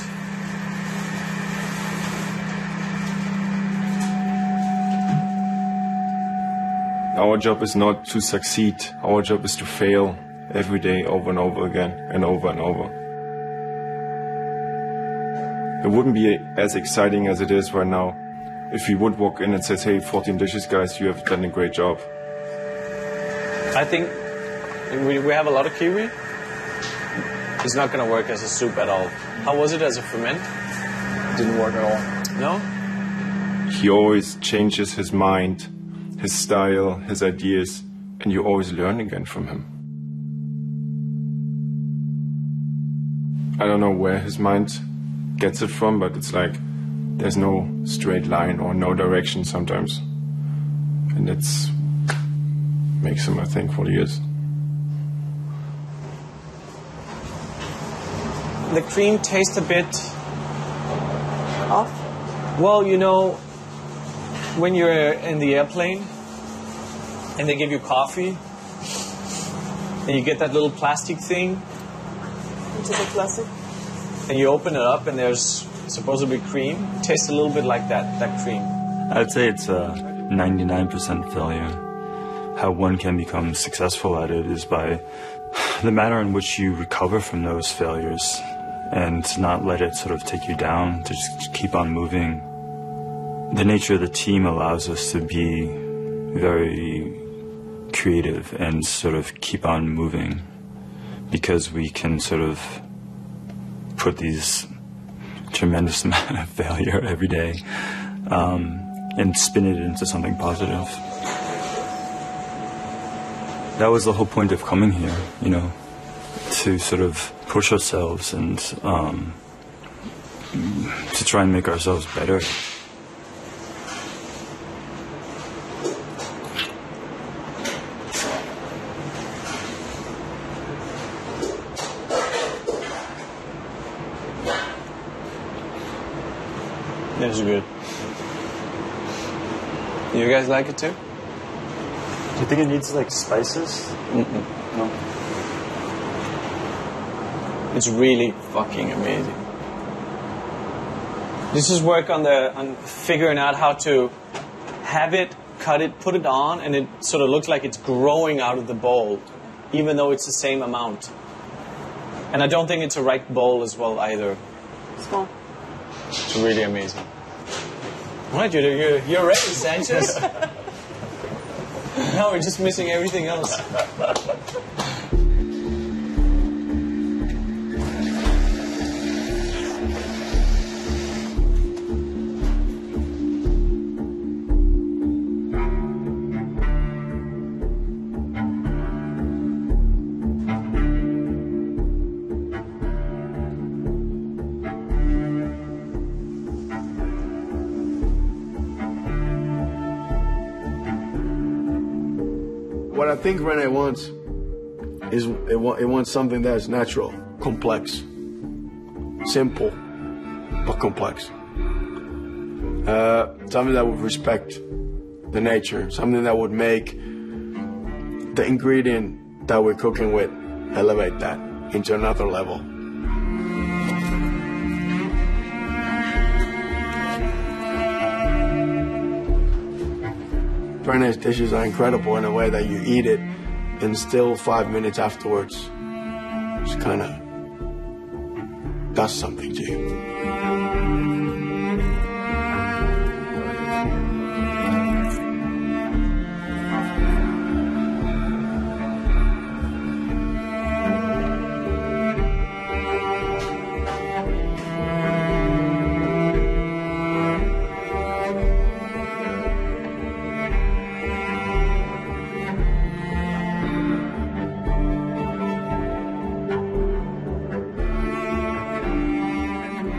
Our job is not to succeed. Our job is to fail every day over and over again and over and over. It wouldn't be as exciting as it is right now if we would walk in and say, hey, fourteen dishes, guys, you have done a great job. I think we, we have a lot of kiwi. It's not going to work as a soup at all. How was it as a ferment? Didn't work at all. No? He always changes his mind, his style, his ideas, and you always learn again from him. I don't know where his mind gets it from, but it's like there's no straight line or no direction sometimes. And it's makes him, I think, what he is. The cream tastes a bit off. Well, you know, when you're in the airplane and they give you coffee and you get that little plastic thing. Into the plastic? And you open it up and there's supposed to be cream. It tastes a little bit like that, that cream. I'd say it's a ninety-nine percent failure. How one can become successful at it is by the manner in which you recover from those failures and not let it sort of take you down, to just keep on moving. The nature of the team allows us to be very creative and sort of keep on moving because we can sort of put these tremendous amount of failure every day um, and spin it into something positive. That was the whole point of coming here, you know, to sort of push ourselves and um, to try and make ourselves better. This is good. You guys like it too? Do you think it needs like spices? Mm-mm. No. It's really fucking amazing. This is work on the on figuring out how to have it, cut it, put it on, and it sort of looks like it's growing out of the bowl, even though it's the same amount. And I don't think it's a right bowl as well either. Small. It's really amazing. All right, you're, you're, you're ready, Sanchez. Now we're just missing everything else. What I think Rene wants is it, wa- it wants something that is natural, complex, simple, but complex. Uh, something that would respect the nature, something that would make the ingredient that we're cooking with elevate that into another level. Rene's dishes are incredible in a way that you eat it and still five minutes afterwards just kind of does something to you.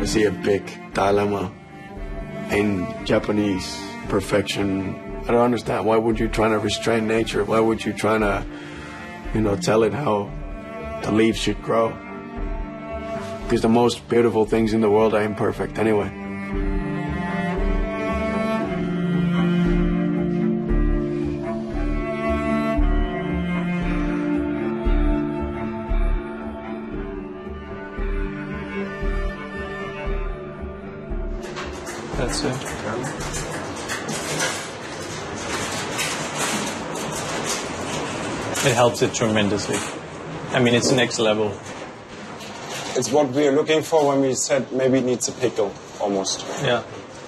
see a big dilemma in Japanese perfection. I don't understand. Why would you try to restrain nature? Why would you try to, you know, tell it how the leaves should grow? Because the most beautiful things in the world are imperfect anyway. That's it. It helps it tremendously. I mean, it's next level. It's what we are looking for when we said maybe it needs a pickle, almost. Yeah.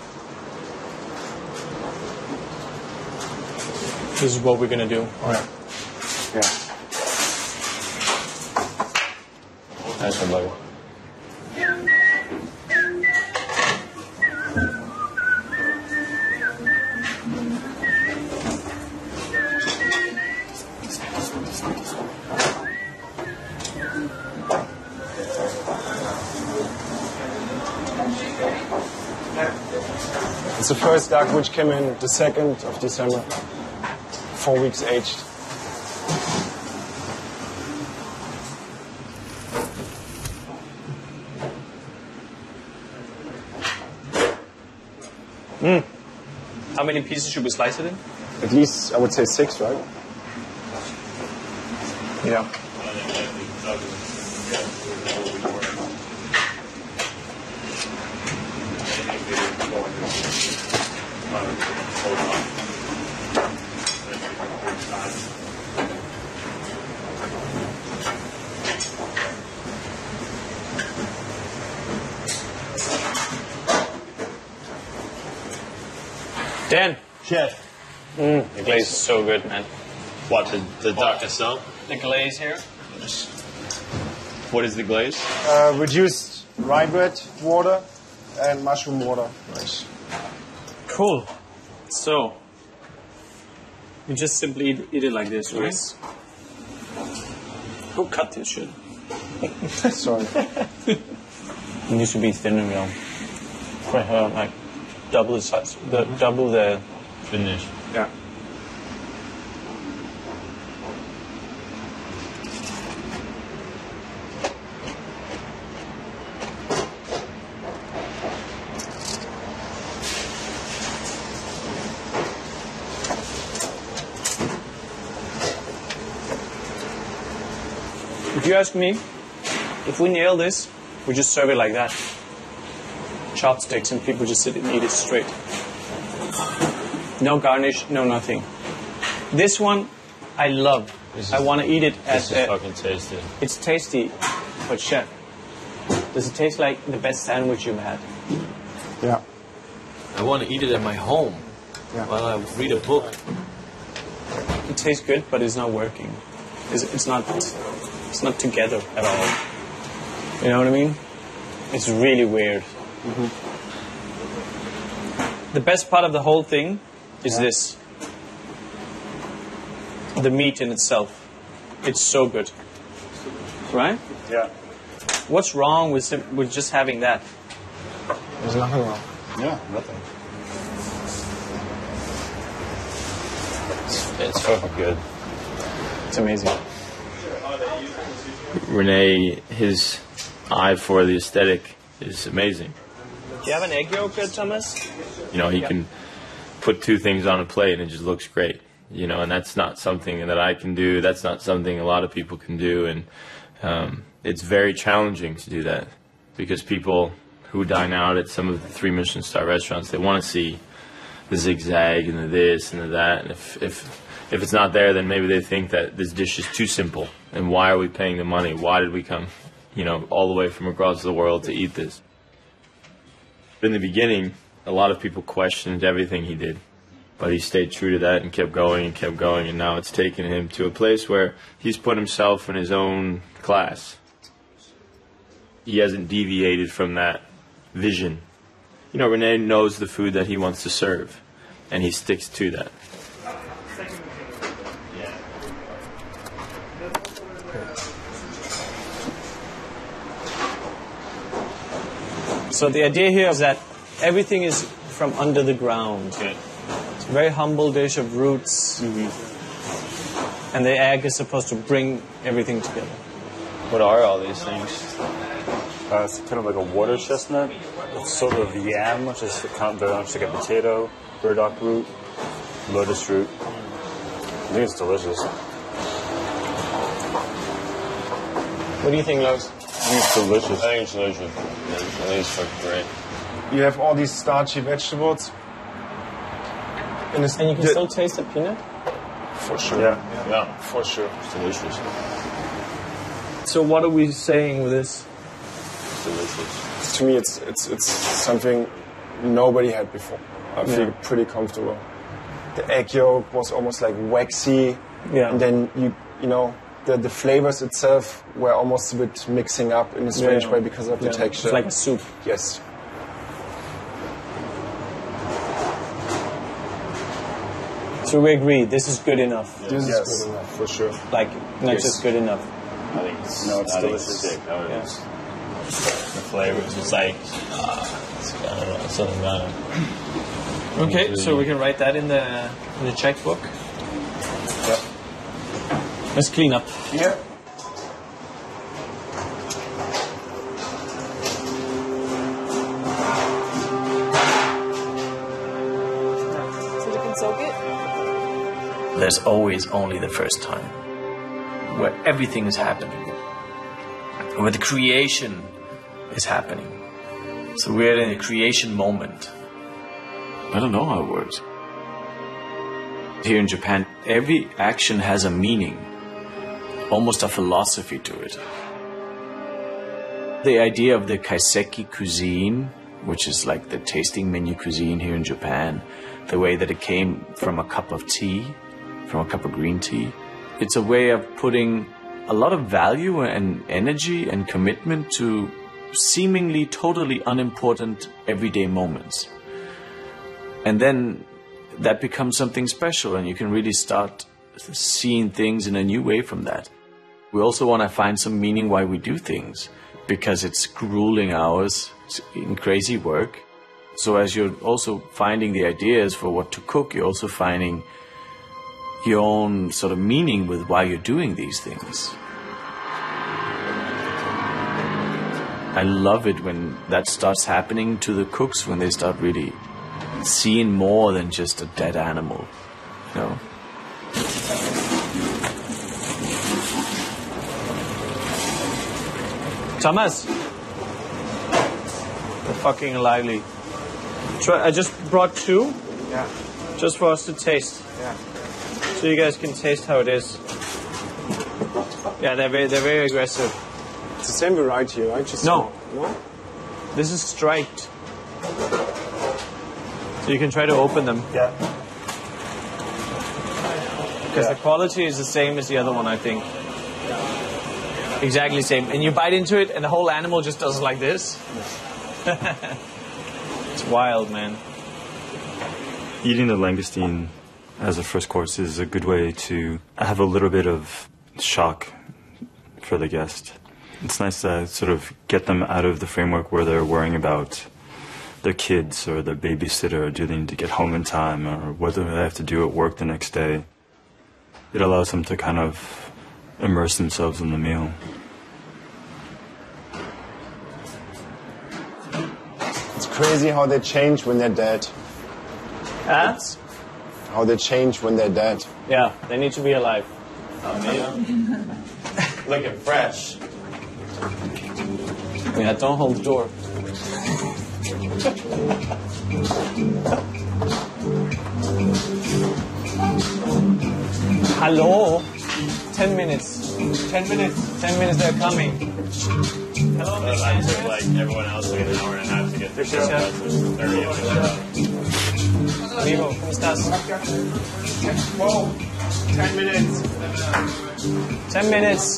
This is what we're gonna do. All right. Yeah. Nice one, buddy. It's the first duck which came in the second of December, four weeks aged. Mm. How many pieces should we slice it in? At least, I would say six, right? Yeah. Dan. Chef. Mm, the glaze is so good, man. What, the, the duck itself? The glaze here. What is the glaze? Uh, reduced rye bread water and mushroom water. Nice. Cool. So, you just simply eat, eat it like this, right? Yes. Who cut this shit? Sorry. It needs to be thinner, you know. Right, uh, like double the size, the double the finish. Yeah. If you ask me, if we nail this, we just serve it like that. Chopsticks, and people just sit and eat it straight. No garnish, no nothing. This one, I love. Is, I want to eat it this as is a, fucking tasty. It's tasty, but chef, does it taste like the best sandwich you've had? Yeah. I want to eat it at my home yeah. while I read a book. It tastes good, but it's not working. It's, it's not. It's not together at all. You know what I mean? It's really weird. Mm-hmm. The best part of the whole thing is yeah. this. The meat in itself. It's so good. Right? Yeah. What's wrong with sim- with just having that? There's nothing wrong. Yeah, nothing. It's, it's fucking good. It's amazing. Rene, his eye for the aesthetic is amazing. Do you have an egg yolk, Thomas? You know, he yeah. can put two things on a plate and it just looks great. You know, and that's not something that I can do. That's not something a lot of people can do. And um, it's very challenging to do that because people who dine out at some of the three Michelin star restaurants, they want to see the zigzag and the this and the that. And if, if, if it's not there, then maybe they think that this dish is too simple. And why are we paying the money? Why did we come, you know, all the way from across the world to eat this? In the beginning, a lot of people questioned everything he did. But he stayed true to that and kept going and kept going. And now it's taken him to a place where he's put himself in his own class. He hasn't deviated from that vision. You know, Rene knows the food that he wants to serve. And he sticks to that. So the idea here is that everything is from under the ground. Good. It's a very humble dish of roots. Mm-hmm. And the egg is supposed to bring everything together. What are all these things? Uh, it's kind of like a water chestnut. It's sort of yam, which is kind of very much like a potato, burdock root, lotus root. I think it's delicious. What do you think, Lois? I think it's delicious. I think it's delicious. I think it's fucking great. You have all these starchy vegetables. And, and you can still taste the peanut? For sure. Yeah. Yeah. For sure. It's delicious. So what are we saying with this? It's delicious. To me, it's it's it's something nobody had before. I feel Yeah. pretty comfortable. The egg yolk was almost like waxy. Yeah. And then you you know the the flavors itself were almost a bit mixing up in a strange Yeah. way because of the Yeah. texture. It's like a soup. Yes. So we agree, this is good enough. This Yes. is good enough for sure. Like, not Yes. just good enough. I think it's, No, it's I think delicious. It's sick. I Yeah. it's, the flavors, it's like, uh, it's, I don't know, it's something about it. Okay, so we can write that in the in the checkbook. Yep. Let's clean up. Yeah. So we can soak it? There's always only the first time, where everything is happening, where the creation is happening. So we're in a creation moment. I don't know how it works. Here in Japan, every action has a meaning, almost a philosophy to it. The idea of the kaiseki cuisine, which is like the tasting menu cuisine here in Japan, the way that it came from a cup of tea, from a cup of green tea, it's a way of putting a lot of value and energy and commitment to seemingly totally unimportant everyday moments. And then that becomes something special, and you can really start seeing things in a new way from that. We also want to find some meaning why we do things, because it's grueling hours, it's in crazy work. So as you're also finding the ideas for what to cook, you're also finding your own sort of meaning with why you're doing these things. I love it when that starts happening to the cooks, when they start really seeing more than just a dead animal, you know. Thomas, the fucking lively. Try, I just brought two. Yeah. Just for us to taste. Yeah. So you guys can taste how it is. Yeah, they're very, they're very aggressive. It's the same variety, right? Just No. No? This is striped. So you can try to open them. Yeah. Because the quality is the same as the other one, I think. Exactly the same. And you bite into it, and the whole animal just does like this. It's wild, man. Eating the langoustine as a first course is a good way to have a little bit of shock for the guest. It's nice to sort of get them out of the framework where they're worrying about their kids or their babysitter, or do they need to get home in time, or what do they have to do at work the next day. It allows them to kind of immerse themselves in the meal. It's crazy how they change when they're dead. Huh? How they change when they're dead. Yeah, they need to be alive. Looking fresh. Yeah, don't hold the door. Hello? Ten minutes. Ten minutes. Ten minutes, they're coming. Hello, I took like everyone else like an hour and a half to get the show. Yeah. thirty minutes. Amigo, ¿cómo estás? Whoa, ten minutes. Ten minutes.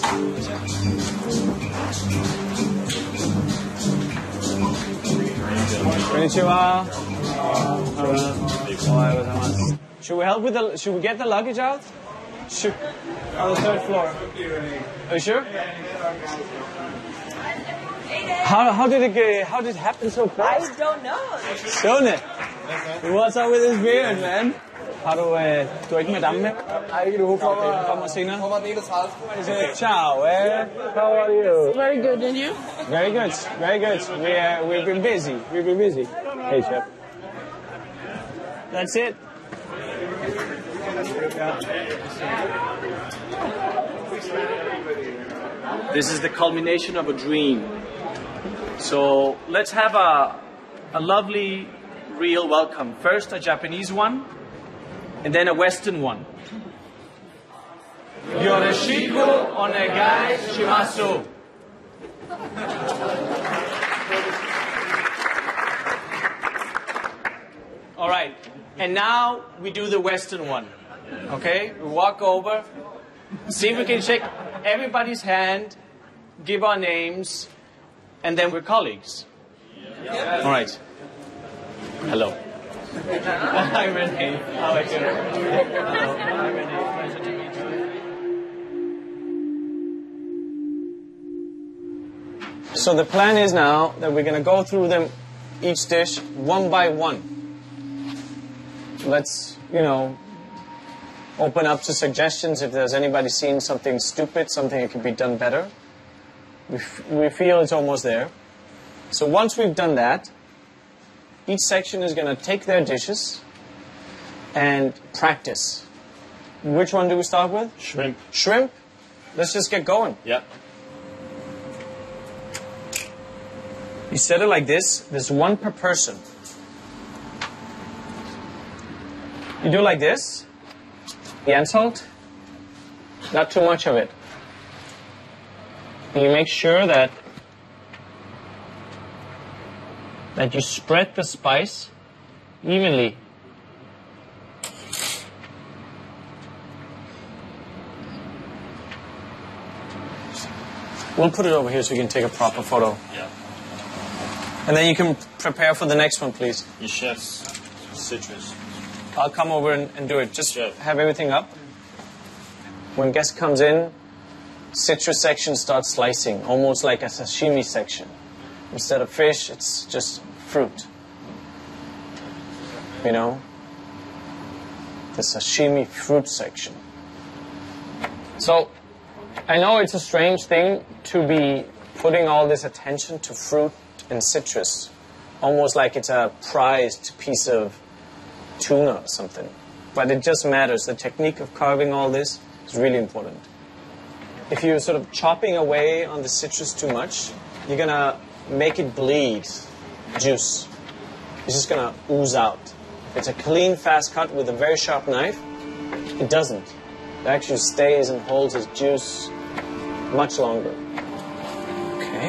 Konnichiwa. Should we help with the? Should we get the luggage out? Should, on the third floor. Are you sure? How, how did it get, how did it happen so fast? I don't know. Shone, what's up with this beard, man? Har du, øh, du er ikke madame med? Nej, ikke du. Okay, du kommer senere. Okay. Ciao, eh? How are you? Very good, and you? Very good, very good. We, uh, we've been busy, we've been busy. Hey, chef. That's it. This is the culmination of a dream. So let's have a, a lovely, real welcome. First a Japanese one, and then a Western one. Yoroshiku onegai shimasu. All right, and now we do the Western one. Okay, we walk over, see if we can shake everybody's hand, give our names, and then we're colleagues. All right. Hello. Hi, Renee. How are you? Hello. Hi, Renee. Pleasure to meet you. So the plan is now that we're going to go through them, each dish, one by one. Let's, you know, open up to suggestions if there's anybody seeing something stupid, something that could be done better. We, f we feel it's almost there. So once we've done that, each section is going to take their dishes and practice. Which one do we start with? Shrimp. Shrimp? Let's just get going. Yep. You set it like this. There's one per person. You do like this. The salt, not too much of it. And you make sure that that you spread the spice evenly. We'll put it over here so we can take a proper photo. Yeah. And then you can prepare for the next one, please. Your chef's citrus. I'll come over and, and do it. Just Chef. have everything up. When guest comes in, citrus section starts slicing, almost like a sashimi section. Instead of fish, it's just fruit. You know? The sashimi fruit section. So, I know it's a strange thing to be putting all this attention to fruit and citrus, almost like it's a prized piece of tuna or something. But it just matters. The technique of carving all this is really important. If you're sort of chopping away on the citrus too much, you're going to make it bleed juice. It's just going to ooze out. If it's a clean, fast cut with a very sharp knife, it doesn't. It actually stays and holds its juice much longer. Okay.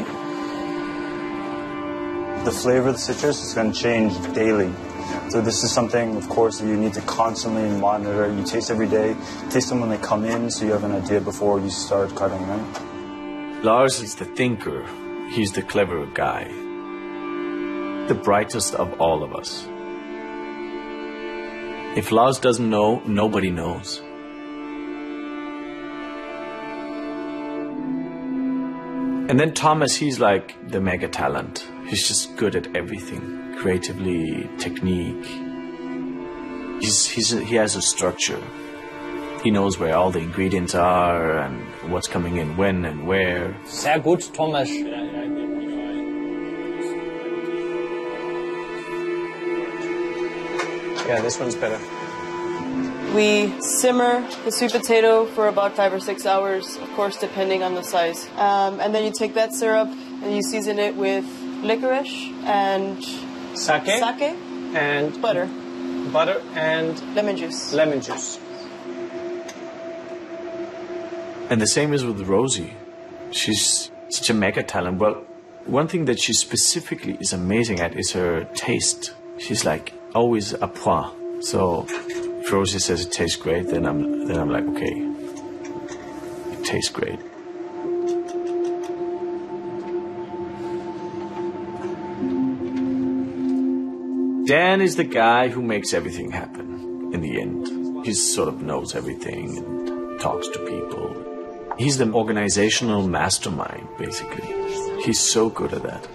The flavor of the citrus is going to change daily. So this is something, of course, that you need to constantly monitor. You taste every day. Taste them when they come in so you have an idea before you start cutting them. Lars is the thinker. He's the clever guy. The brightest of all of us. If Lars doesn't know, nobody knows. And then Thomas, he's like the mega talent. He's just good at everything. Creatively, technique. He's, he's a, he has a structure. He knows where all the ingredients are and what's coming in when and where. Sehr gut, Thomas. Yeah, this one's better. We simmer the sweet potato for about five or six hours, of course, depending on the size. Um, and then you take that syrup and you season it with licorice and sake, sake and butter, butter and lemon juice. Lemon juice. And the same is with Rosie. She's such a mega talent. Well, one thing that she specifically is amazing at is her taste. She's like always a point. So if Rosie says it tastes great, then I'm then I'm like, okay, it tastes great. Dan is the guy who makes everything happen in the end. He sort of knows everything and talks to people. He's the organizational mastermind, basically. He's so good at that.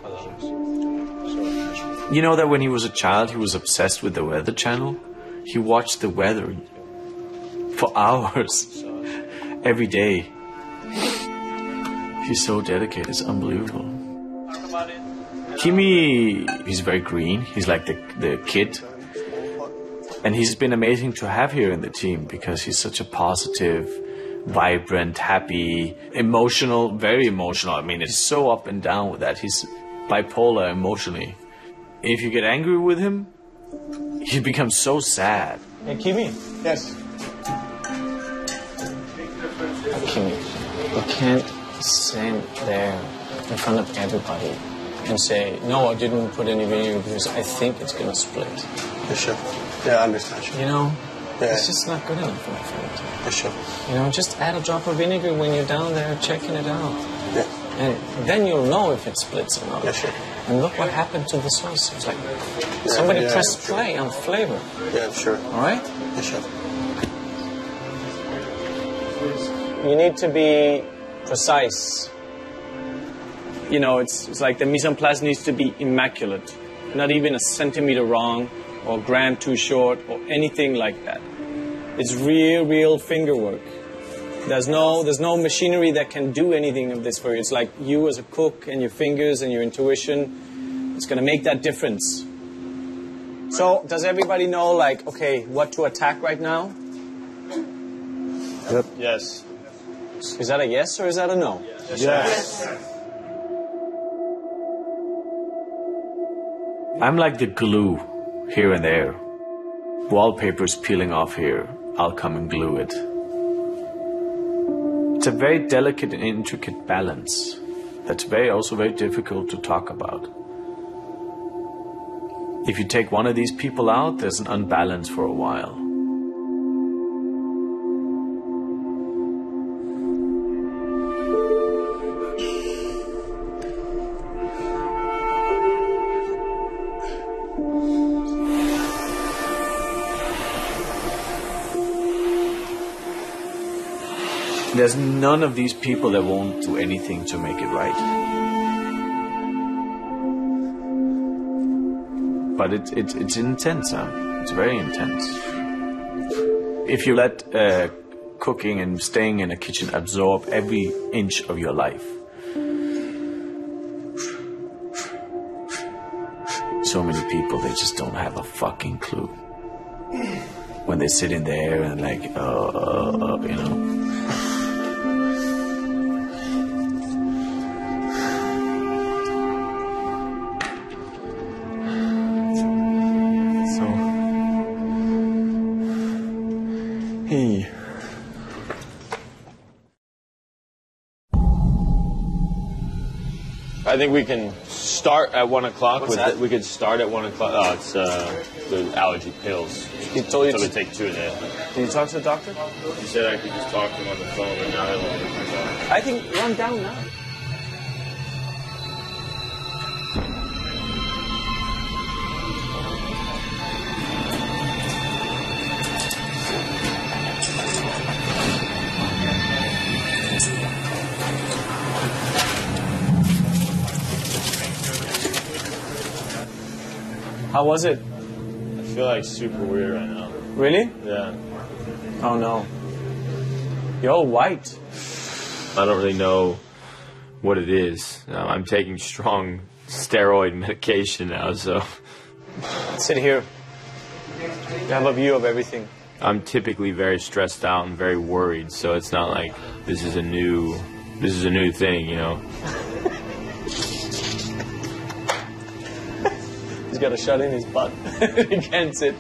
You know that when he was a child, he was obsessed with the Weather Channel? He watched the weather for hours, every day. He's so dedicated, it's unbelievable. Kimi, he's very green, he's like the, the kid. And he's been amazing to have here in the team because he's such a positive, vibrant, happy, emotional, very emotional. I mean, it's so up and down with that. He's bipolar emotionally. If you get angry with him, he becomes so sad. Hey, Kimi. Yes. Kimi, you can't stand there in front of everybody and say, no, I didn't put any vinegar because I think it's going to split. For sure. Yeah, I understand. You know, yeah. It's just not good enough, my friend. For sure. You know, just add a drop of vinegar when you're down there checking it out. Yeah. And then you'll know if it splits or not. Yeah, sure. And look what happened to the sauce. It's like Yeah, somebody yeah, pressed sure. play on flavor. Yeah, sure. All right? Yeah, sure. You need to be precise. You know, it's, it's like the mise en place needs to be immaculate. Not even a centimeter wrong or a gram too short or anything like that. It's real, real finger work. There's no, there's no machinery that can do anything of this for you. It's like you as a cook and your fingers and your intuition. It's going to make that difference. So, does everybody know, like, okay, what to attack right now? Yep. Yes. Is that a yes or is that a no? Yes. Yes. I'm like the glue here and there. Wallpaper's peeling off here. I'll come and glue it. It's a very delicate and intricate balance that's very also very difficult to talk about. If you take one of these people out, there's an unbalance for a while. There's none of these people that won't do anything to make it right. But it, it, it's intense, huh? It's very intense. If you let uh, cooking and staying in a kitchen absorb every inch of your life, so many people, they just don't have a fucking clue. When they sit in there and like, uh, uh, uh, you know. Hey. I think we can start at one o'clock. What's with that? The, we could start at one o'clock. Oh, it's uh, the allergy pills. He told you so to we take two a day. Did you talk to the doctor? He said I could just talk to him on the phone, and now I won't. I think run down now. How was it? I feel like super weird right now. Really? Yeah. Oh no. You're all white. I don't really know what it is. Uh, I'm taking strong steroid medication now, so. Sit here. You have a view of everything. I'm typically very stressed out and very worried, so it's not like this is a new, this is a new thing, you know. He's got a shot in his butt. He can't sit.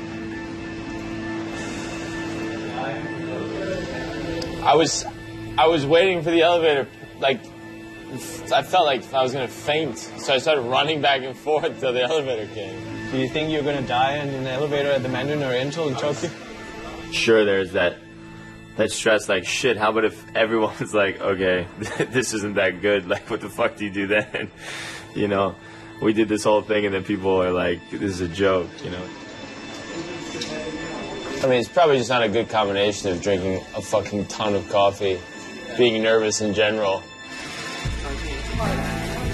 I was, I was waiting for the elevator, like, I felt like I was gonna faint, so I started running back and forth till the elevator came. Do you think you're gonna die in an elevator at the Mandarin Oriental in Tokyo? Sure, there's that, that stress, like, shit, how about if everyone's like, okay, this isn't that good, like, what the fuck do you do then? You know, we did this whole thing and then people are like, this is a joke, you know? I mean, it's probably just not a good combination of drinking a fucking ton of coffee, being nervous in general.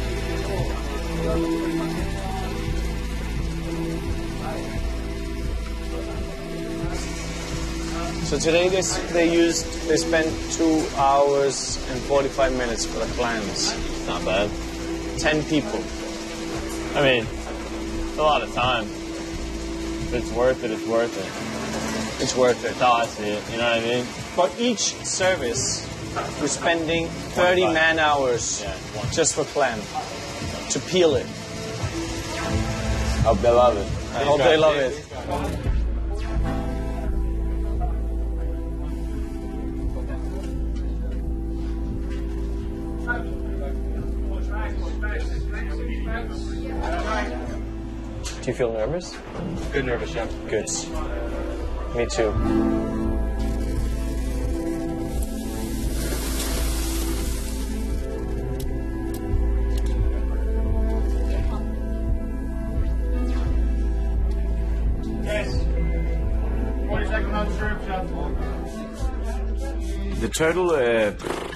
So today they, s- they used, they spent two hours and forty-five minutes for the clams. Not bad. Ten people. I mean, it's a lot of time. If it's worth it, it's worth it. It's worth it. That's how I see it, you know what I mean? For each service, we're spending thirty man hours Yeah, just for clam. To peel it. Hope they love it. I hope they love it. Do you feel nervous? Good nervous, yeah. Good. Me too. The turtle, uh,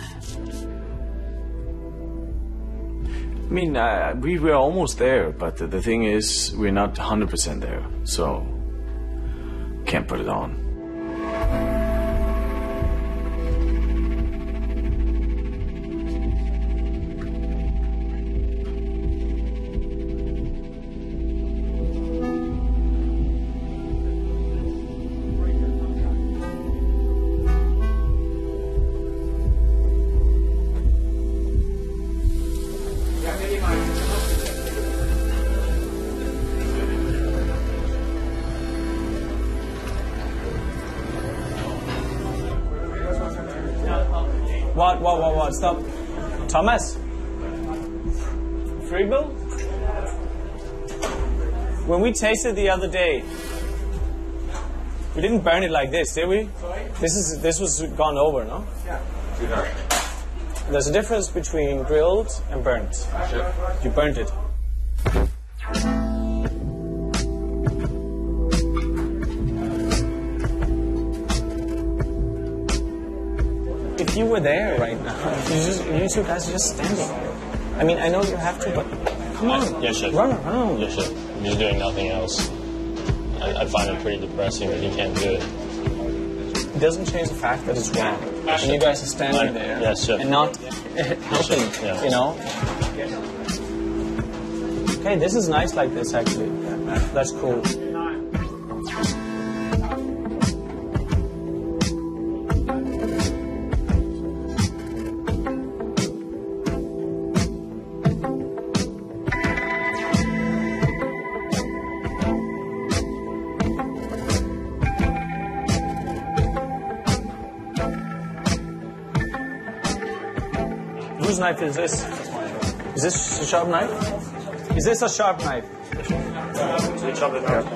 I mean, uh, we were almost there, but the, the thing is, we're not one hundred percent there, so can't put it on. What, what, what, what? Stop. Thomas? Friedel? When we tasted the other day, we didn't burn it like this, did we? This is this was gone over, no? Yeah. There's a difference between grilled and burnt. You burnt it. If you were there right now, you, just, you two guys are just standing. I mean, I know you have to, but come on, Yes, chef. run around. Yes, chef. He's doing nothing else. I, I find it pretty depressing that he can't do it. It doesn't change the fact that it's wrong. Yes, And you chef. guys are standing there Yes, chef. and not helping, chef. Yeah. you know? Okay, this is nice like this, actually. That's cool. Whose knife is this? Is this a sharp knife? Is this a sharp knife? Chop it down.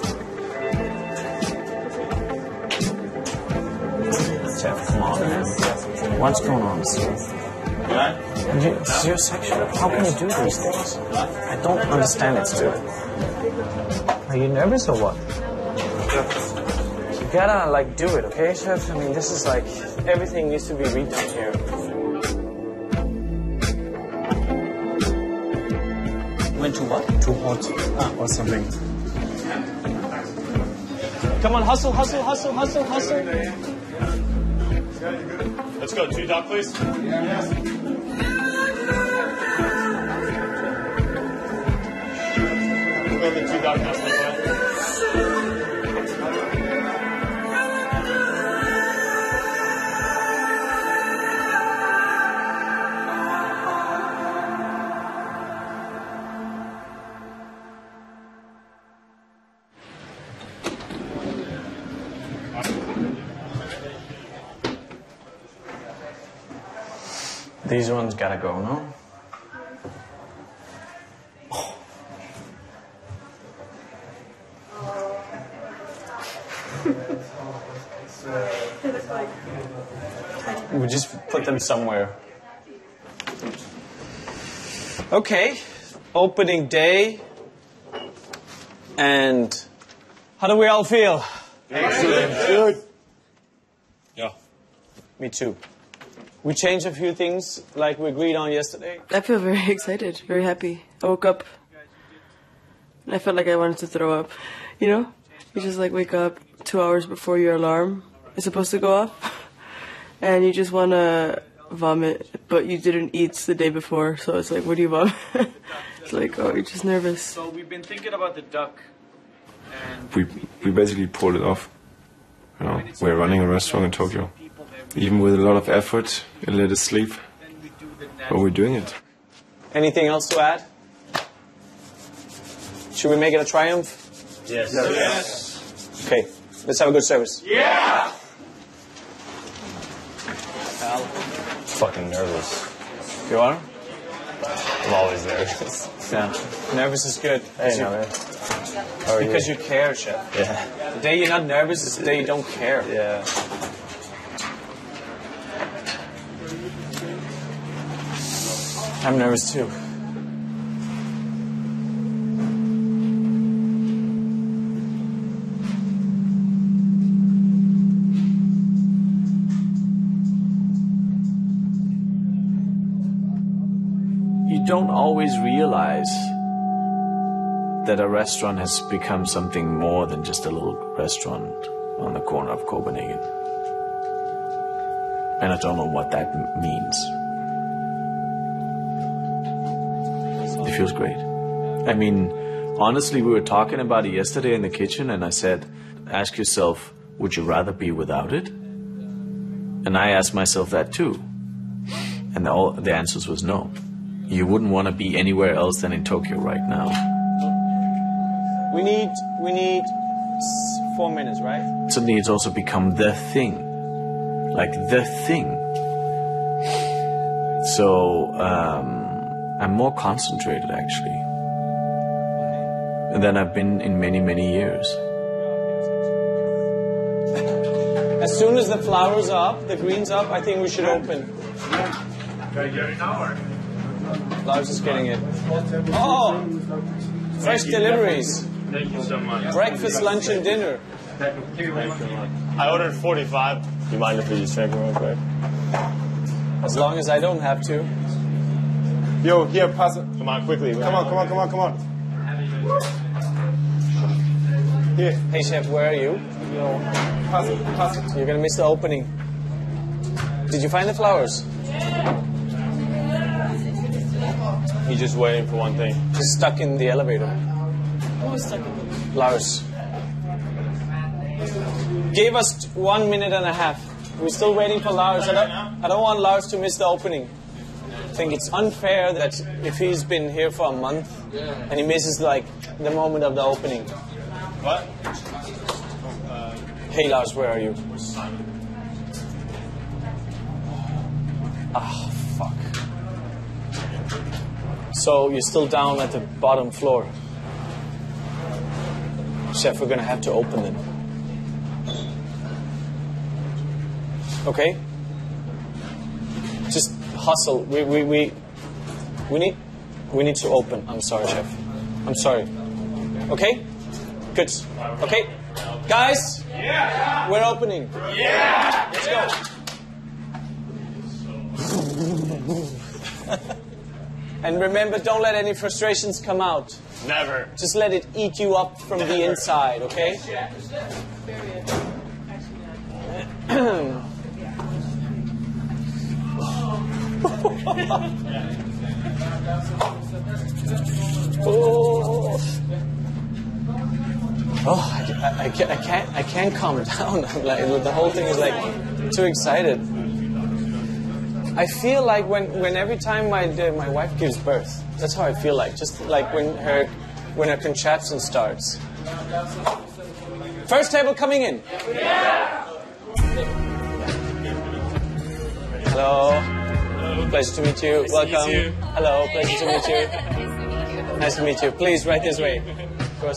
Jeff, come on, man. What's going on, Steve? You, it's your section. How can you do these things? I don't understand it, Stu. Are you nervous or what? You gotta, like, do it, okay, Chef? I mean, this is like, everything needs to be redone here. Went too what? Too hot. Ah, or something. Come on, hustle, hustle, hustle, hustle, hustle. Let's go. Two dock, please. Yes. We'll go the two dock now, please. These ones gotta go, no? We just put them somewhere. Okay, opening day. And how do we all feel? Excellent. Good. Yeah. Me too. We changed a few things like we agreed on yesterday. I feel very excited, very happy. I woke up and I felt like I wanted to throw up. You know? You just like wake up two hours before your alarm is supposed to go off, and you just want to vomit, but you didn't eat the day before, so it's like, what do you vomit? It's like, oh, you're just nervous. So we've been thinking about the duck. And We we basically pulled it off. You know, we're running a restaurant in Tokyo, even with a lot of effort and let it sleep, but we're doing it. Anything else to add? Should we make it a triumph? Yes. Yes. Okay, let's have a good service. Yeah! Al. Fucking nervous. You are? I'm always nervous. Yeah. Nervous is good. Hey, no, man. How are you? Because you care, Chef. Yeah. The day you're not nervous is the day you don't care. Yeah. I'm nervous too. You don't always realize that a restaurant has become something more than just a little restaurant on the corner of Copenhagen. And I don't know what that m- means. It feels great. I mean, honestly, we were talking about it yesterday in the kitchen, and I said, ask yourself, would you rather be without it? And I asked myself that too. And the, all, the answers was no. You wouldn't want to be anywhere else than in Tokyo right now. We need, we need s- four minutes, right? Suddenly it's also become the thing. Like the thing. So, um, I'm more concentrated actually than I've been in many, many years. As soon as the flowers are up, the green's up, I think we should open. Lars is getting it. Oh! Fresh deliveries. Thank you so much. Breakfast, lunch, and dinner. I ordered forty-five. Do you mind if we just drink real quick? As long as I don't have to. Yo, here, pass it. Come on, quickly. Come on, come on, come on, come on. Here. Hey, chef, where are you? Yo, pass it, pass it. You're gonna miss the opening. Did you find the flowers? He's just waiting for one thing. Just stuck in the elevator. Who's stuck in the Lars. Gave us one minute and a half. We're still waiting for Lars. I don't, I don't want Lars to miss the opening. I think it's unfair that if he's been here for a month and he misses like the moment of the opening. What? Hey Lars, where are you? Ah, fuck. So you're still down at the bottom floor. Chef, we're gonna have to open them. Okay? Just hustle. We we we we need we need to open. I'm sorry, chef. I'm sorry. Okay? Good. Okay? Guys? Yeah. We're opening. Yeah. Let's go. And remember, don't let any frustrations come out. Never. Just let it eat you up from Never. the inside, okay? oh, oh I, I, can't, I can't, I can't calm down. I'm like, the whole thing is like too excited. I feel like when, when every time my my wife gives birth, that's how I feel like. Just like when her when her contraction starts. First table coming in. Yeah. Hello. Hello. Pleasure to meet you. Nice Welcome. To meet you. Hello. Pleasure to meet you. Nice to meet you. Please, right this way. Of course.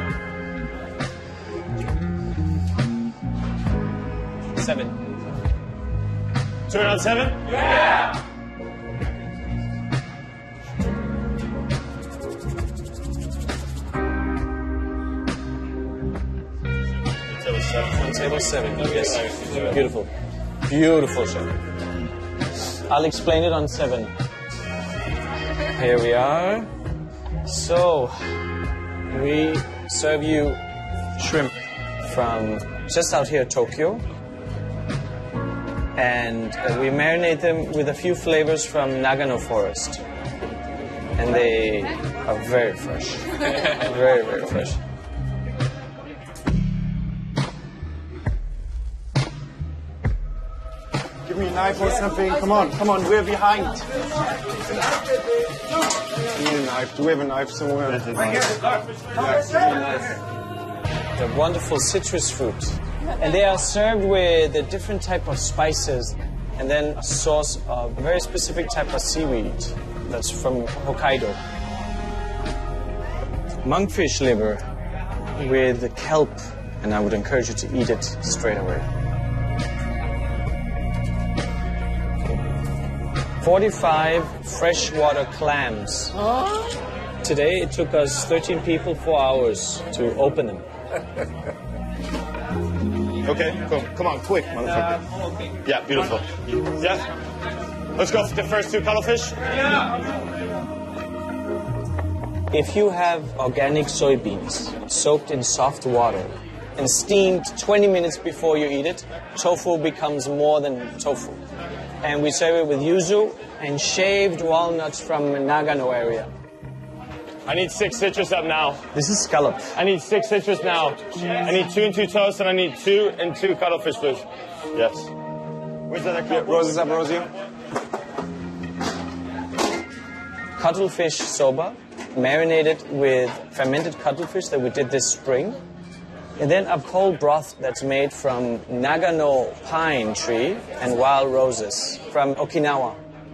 Seven. Turn on seven? Yeah! Table seven. On table seven, yes. Beautiful. Beautiful, chef. I'll explain it on seven. Here we are. So, we serve you shrimp from just out here, Tokyo. And uh, we marinate them with a few flavors from Nagano forest. And they are very fresh. Very, very fresh. Give me a knife or something. Come on, come on, we're behind. I need a knife. Do we have a knife somewhere? Right here. They're wonderful citrus fruit. And they are served with a different type of spices and then a sauce of a very specific type of seaweed that's from Hokkaido. Monkfish liver with kelp, and I would encourage you to eat it straight away. forty-five freshwater clams. Today it took us thirteen people four hours to open them. Okay, cool. Come on, quick, motherfucker. Yeah, beautiful. Yeah? Let's go for the first two cuttlefish. If you have organic soybeans soaked in soft water and steamed twenty minutes before you eat it, tofu becomes more than tofu. And we serve it with yuzu and shaved walnuts from Nagano area. I need six citrus up now. This is scallop. I need six citrus now. I need two and two toast, and I need two and two cuttlefish, please. Yes. Where's that other cup? Roses up, Rosie. Cuttlefish soba, marinated with fermented cuttlefish that we did this spring. And then a cold broth that's made from Nagano pine tree and wild roses from Okinawa.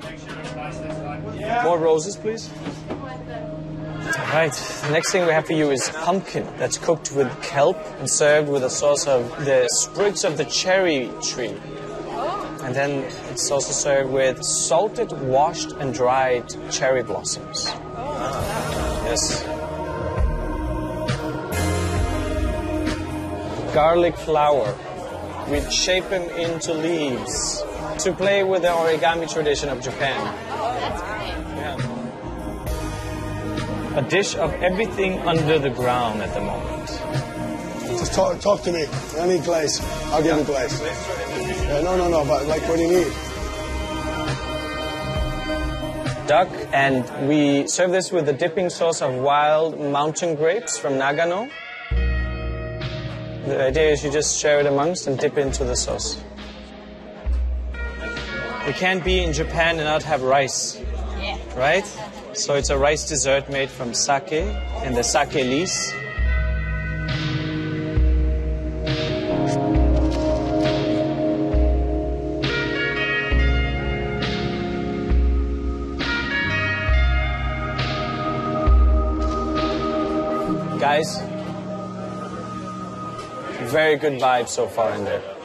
More roses, please. All right, the next thing we have for you is pumpkin that's cooked with kelp and served with a sauce of the sprigs of the cherry tree. And then it's also served with salted, washed, and dried cherry blossoms. Yes. Garlic flower. We shape them into leaves to play with the origami tradition of Japan. Yeah. A dish of everything under the ground at the moment. Just talk, talk to me. I need glaze. I'll give you glaze. Yeah, no, no, no, but like, what do you need? Duck, and we serve this with the dipping sauce of wild mountain grapes from Nagano. The idea is you just share it amongst and dip into the sauce. You can't be in Japan and not have rice, right? So it's a rice dessert made from sake and the sake leaves. Guys, very good vibe so far in there.